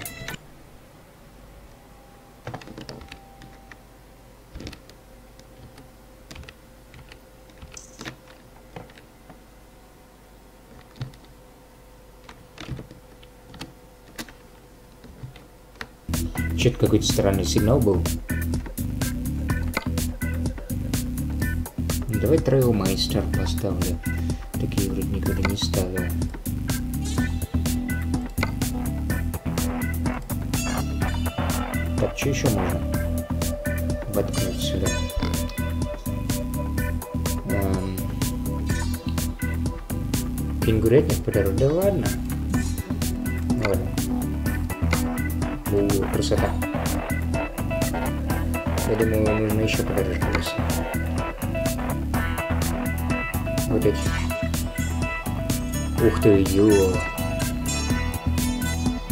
Speaker 1: Что-то какой-то странный сигнал был. Давай трейлмастер поставлю. Такие вроде никогда не ставил. Так, что еще можно воткнуть сюда? Эм... Кенгурятник природы. Да ладно. Ну ладно. О, красота. Я думаю, нужно еще подороже колеса. Вот эти. Ух ты, ё.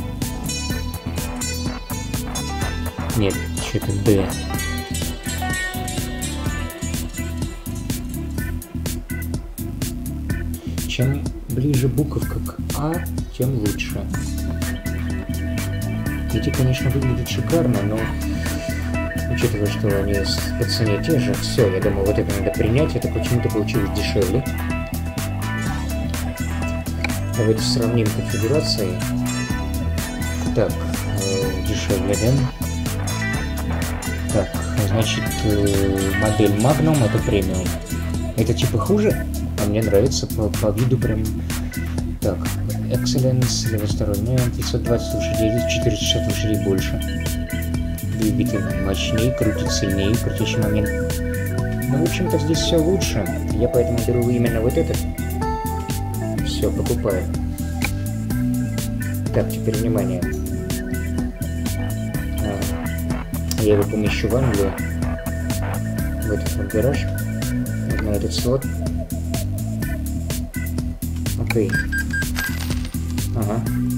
Speaker 1: Нет, что-то Д. ближе буковка к А, тем лучше. Эти, конечно, выглядят шикарно, но учитывая, что они по цене те же, все, я думаю, вот это надо принять, это почему-то получилось дешевле. Давайте сравним конфигурации. Так, э, дешевле, да? Так, значит, э, модель Magnum это премиум. Это типа хуже, а мне нравится по, по виду прям. Так, Excellence, левосторонняя, пятьсот двадцать лошадей, четыреста шестьдесят лошадей больше. Двигатель мощнее, крутит сильнее, крутящий момент. Ну, в общем-то, здесь все лучше. Я поэтому беру именно вот этот. Все, покупаю. Так, теперь внимание. А, я его помещу в Англию. В этот вот гараж. Вот на этот слот. Окей. Ага.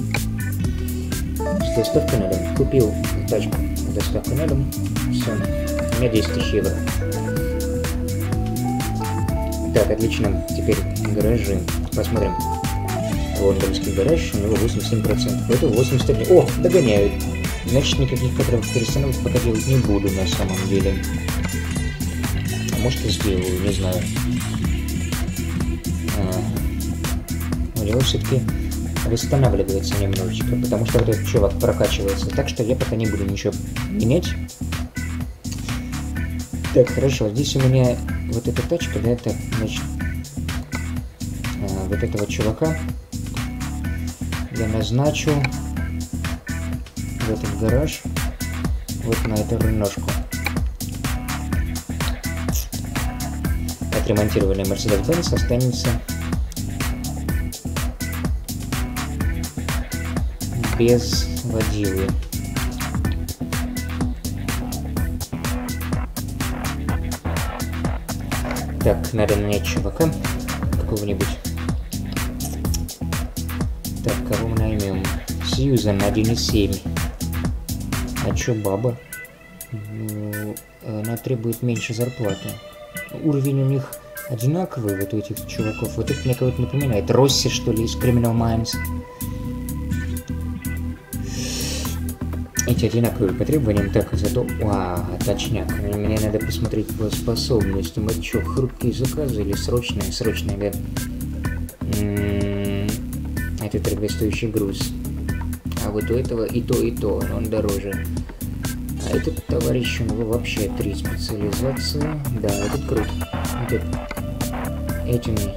Speaker 1: С доставкой на дом. Купил тачку с доставкой на дом. Все. У меня десять тысяч евро. Так, отлично. Теперь гаражи. Посмотрим. Лондонский гараж, у него восемьдесят семь процентов. Это восемьдесят один. О, догоняют. Значит, никаких кадровых перестановок пока делать не буду на самом деле. А может и сделаю, не знаю. А, у него все-таки восстанавливается немножечко, потому что вот этот чувак прокачивается. Так что я пока не буду ничего менять. Так, хорошо. Здесь у меня вот эта тачка, да, это, значит, а, вот этого чувака я назначу в этот гараж, вот на эту рыношку. Отремонтированный Mercedes-Benz останется без водилы. Так, надо нанять чувака какого-нибудь. Так, кого мы наймем? Сьюзан один и семь. А чё баба? Ну, она требует меньше зарплаты. Уровень у них одинаковый, вот у этих чуваков. Вот это мне кого-то напоминает. Росси, что ли, из Criminal Minds. Эти одинаковые по требованиям, так, зато... А, точняк. Мне надо посмотреть по способностям. Это что, хрупкие заказы или срочные? Срочные, да. Это дорогостоящий груз. А вот у этого и то, и то, он дороже. А этот товарищ, у него вообще три специализации. Да, этот крут. Этот... Этими.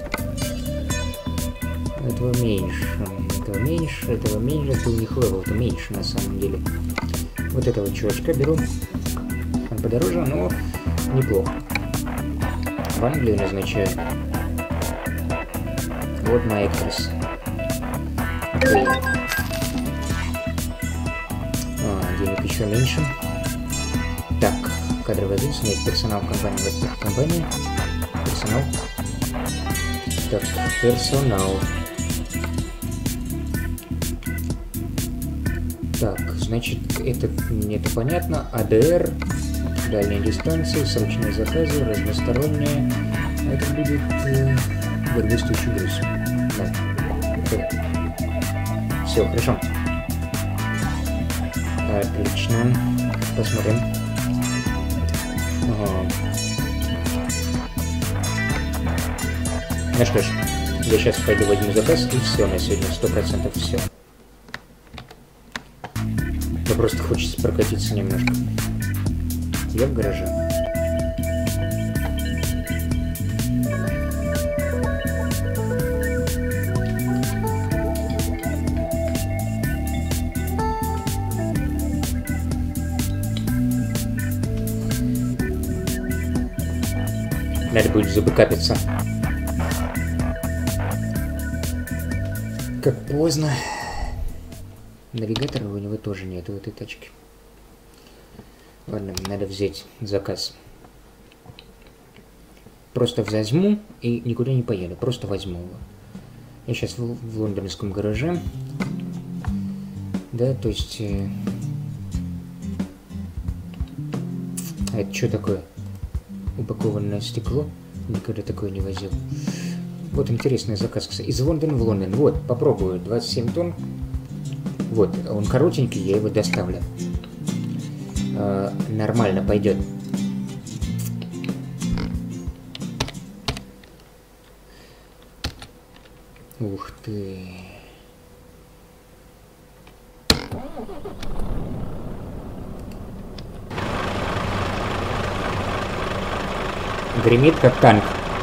Speaker 1: Этого меньше. Этого меньше, этого меньше. Это у них левел-то меньше на самом деле. Вот этого чувачка беру. Он подороже, но неплохо. В Англию назначаю. Вот на Эктрис. Окей. А, денег еще меньше. Так, кадровый отдел, снять персонал компании, вот компания. Персонал. Так, персонал. Так, значит, это мне-то понятно. АДР, дальние дистанции, срочные заказы, разносторонние. Это будет э, дорогостоящий груз. Да. Okay. Все, хорошо. Отлично. Посмотрим. Ага. Ну что ж, я сейчас пойду возьму заказ, и все на сегодня, сто процентов все. Мне просто хочется прокатиться немножко. Я в гараже. Надо будет забэкапиться. Как поздно. Навигатора у него тоже нет в этой тачке. Ладно, надо взять заказ. Просто возьму и никуда не поеду. Просто возьму его. Я сейчас в, в лондонском гараже. Да, то есть... Э... Это что такое? Упакованное стекло. Никогда такое не возил. Вот интересный заказ, кстати. Из Лондона в Лондон. Вот, попробую. двадцать семь тонн. Вот, он коротенький, я его доставлю. Э, нормально пойдет. Ух ты. Гремит как танк.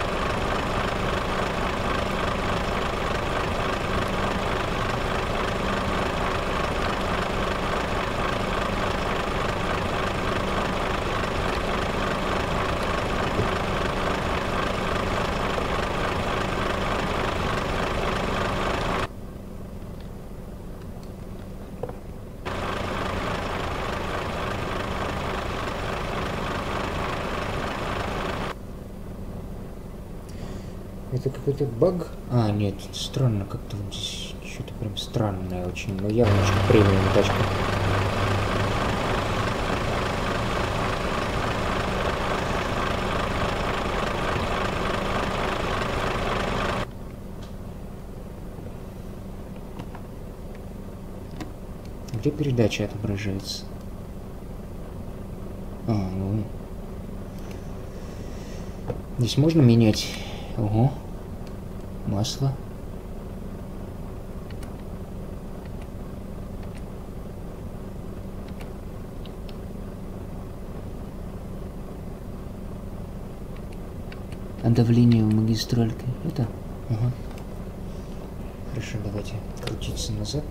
Speaker 1: Это какой-то баг? А, нет, странно как-то вот здесь. Что-то прям странное очень. Но явно очень премиум тачка. Где передача отображается? А, ну. Здесь можно менять. Ого. Масло. А давление в магистральке? Это? Ага. Хорошо, давайте крутиться назад.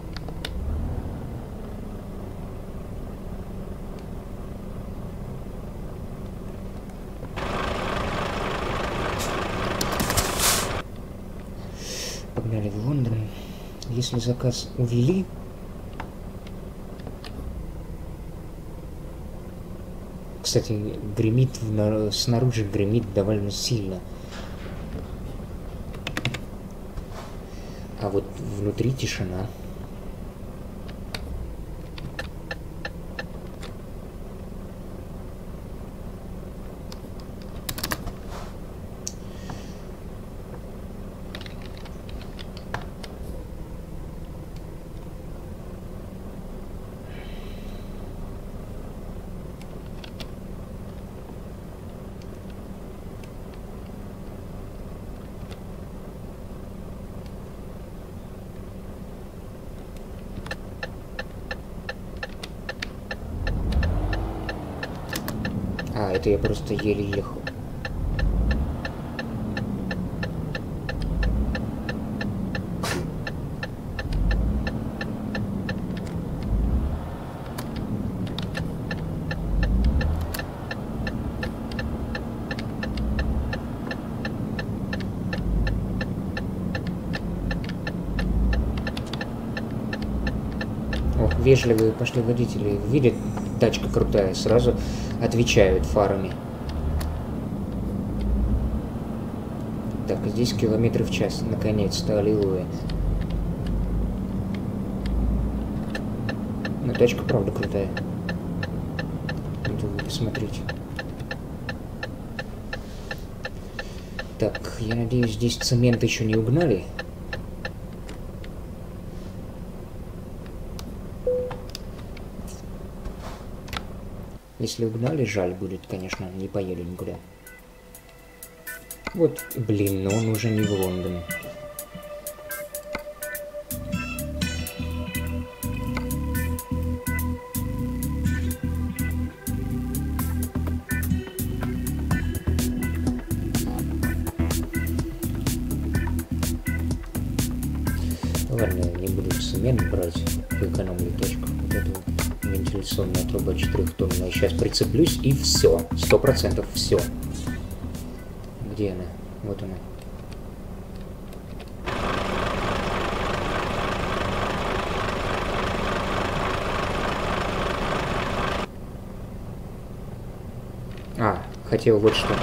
Speaker 1: Погнали в Лондон. Если заказ увели, кстати, гремит снаружи, гремит довольно сильно, а вот внутри тишина. А, это я просто еле ехал. О, вежливые пошли водители. Видят, тачка крутая, сразу отвечают фарами. Так, здесь километров в час. Наконец-то, аллилуйя. Ну, тачка правда крутая. Это вы посмотрите. Так, я надеюсь, здесь цемент еще не угнали. Если угнали, жаль будет, конечно, не поеду никуда. Вот, блин, но он уже не в Лондон. Ладно, не буду цемент брать, поэкономлю точку. Вот эту вот вентиляционная труба четырехтонная. Сейчас прицеплюсь и все. Сто процентов все. Где она? Вот она. А, хотел вот что.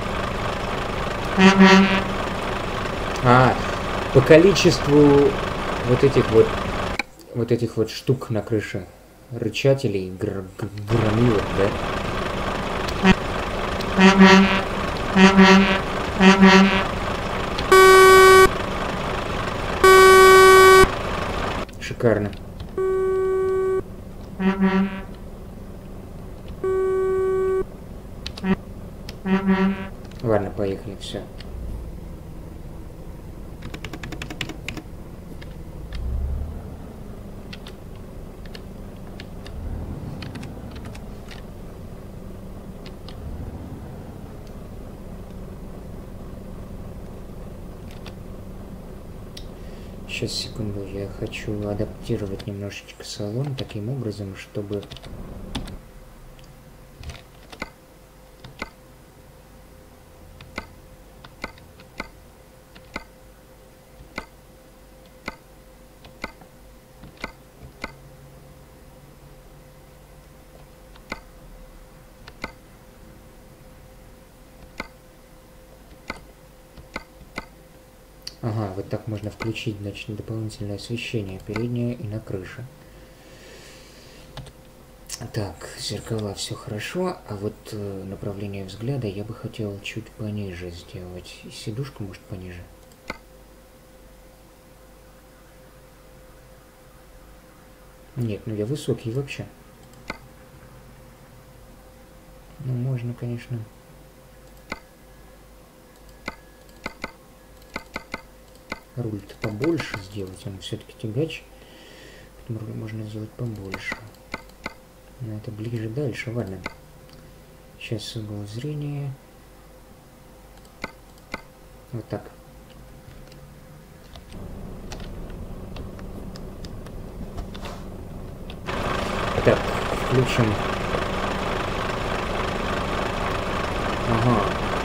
Speaker 1: А, по количеству вот этих вот вот этих вот штук на крыше. Рычателей, гр гр громилок, да? Шикарно. Ладно, поехали, все. Сейчас, секунду, я хочу адаптировать немножечко салон таким образом, чтобы... Ага, вот так можно включить, значит, дополнительное освещение переднее и на крыше. Так, зеркала, все хорошо, а вот э, направление взгляда я бы хотел чуть пониже сделать. И сидушку, может, пониже. Нет, ну я высокий вообще. Ну, можно, конечно... Руль-то побольше сделать, он все-таки тягач. Руль можно сделать побольше. Но это ближе дальше, ладно. Сейчас угол зрения. Вот так. Так, включим. Ага.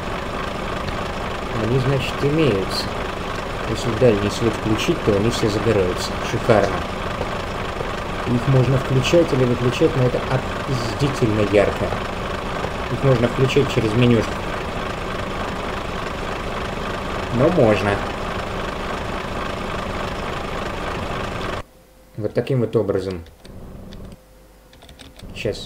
Speaker 1: Они, значит, имеются. Если дальний свет включить, то они все загораются. Шикарно. Их можно включать или выключать, но это опиздительно ярко. Их можно включать через менюшку. Но можно. Вот таким вот образом. Сейчас.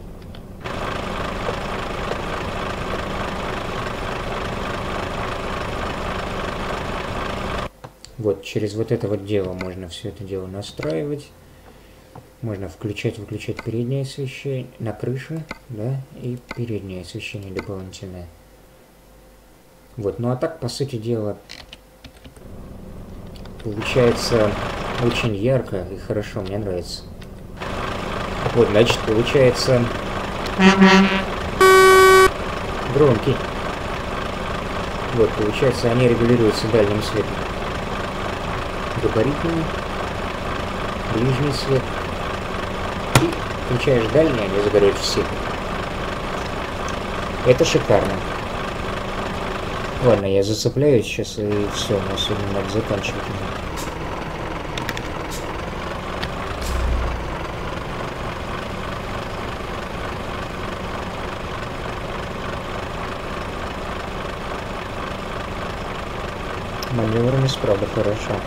Speaker 1: Вот, через вот это вот дело можно все это дело настраивать. Можно включать, выключать переднее освещение на крыше, да, и переднее освещение дополнительное. Вот, ну а так, по сути дела, получается очень ярко и хорошо, мне нравится. Вот, значит, получается громкий. Вот, получается, они регулируются дальним светом. Габаритный, ближний свет. И включаешь дальний, они загораются все. Это шикарно. Ладно, я зацепляюсь сейчас, и все, на сегодня надо заканчивать уже. Маневренность, правда, хорошо.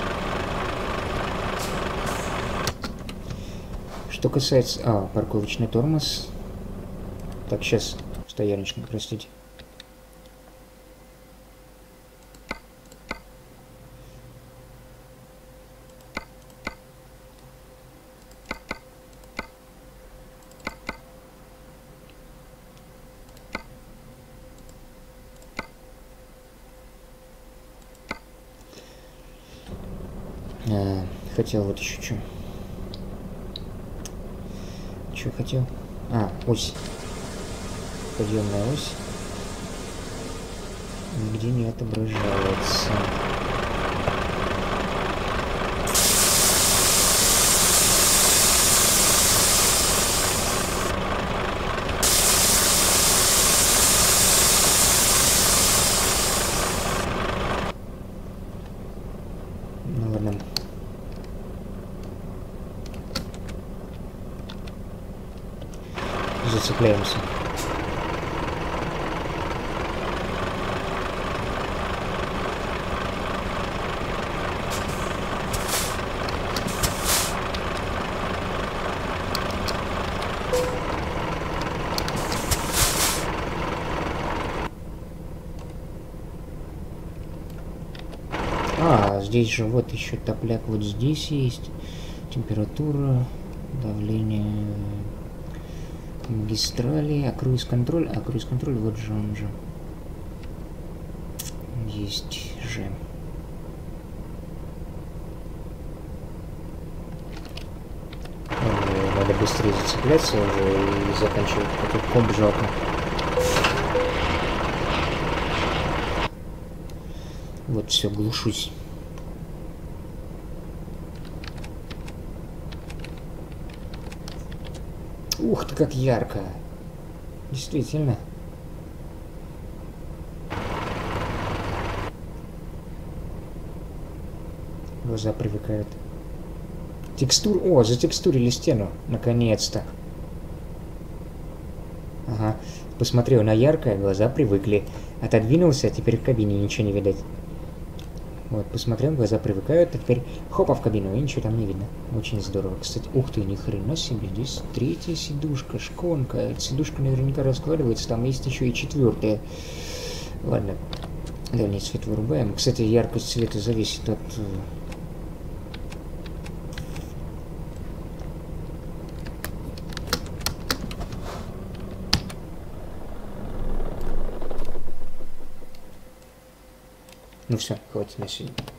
Speaker 1: Что касается... А, парковочный тормоз. Так, сейчас, стояночка, простите. А, хотел вот еще что. Что хотел? А, ось. Подъемная ось. Нигде не отображается. Ну ладно. Зацепляемся. А, здесь же вот еще топляк вот здесь есть. Температура, давление, магистрали, а круиз-контроль, а круиз-контроль, вот же он же. Есть же. Ой, надо быстрее зацепляться уже и заканчивать, а тут комп жалко. Вот все, глушусь. Ух ты, как ярко. Действительно. Глаза привыкают. Текстур... О, затекстурили стену. Наконец-то. Ага. Посмотрел на яркое, глаза привыкли. Отодвинулся, а теперь в кабине ничего не видать. Вот, посмотрел, глаза привыкают, а теперь хопа в кабину, и ничего там не видно. Очень здорово. Кстати, ух ты, ни хрена себе, здесь третья сидушка, шконка. Эта сидушка наверняка раскладывается, там есть еще и четвертая. Ладно, дальний свет вырубаем. Кстати, яркость света зависит от... Ну все, хватит на сегодня.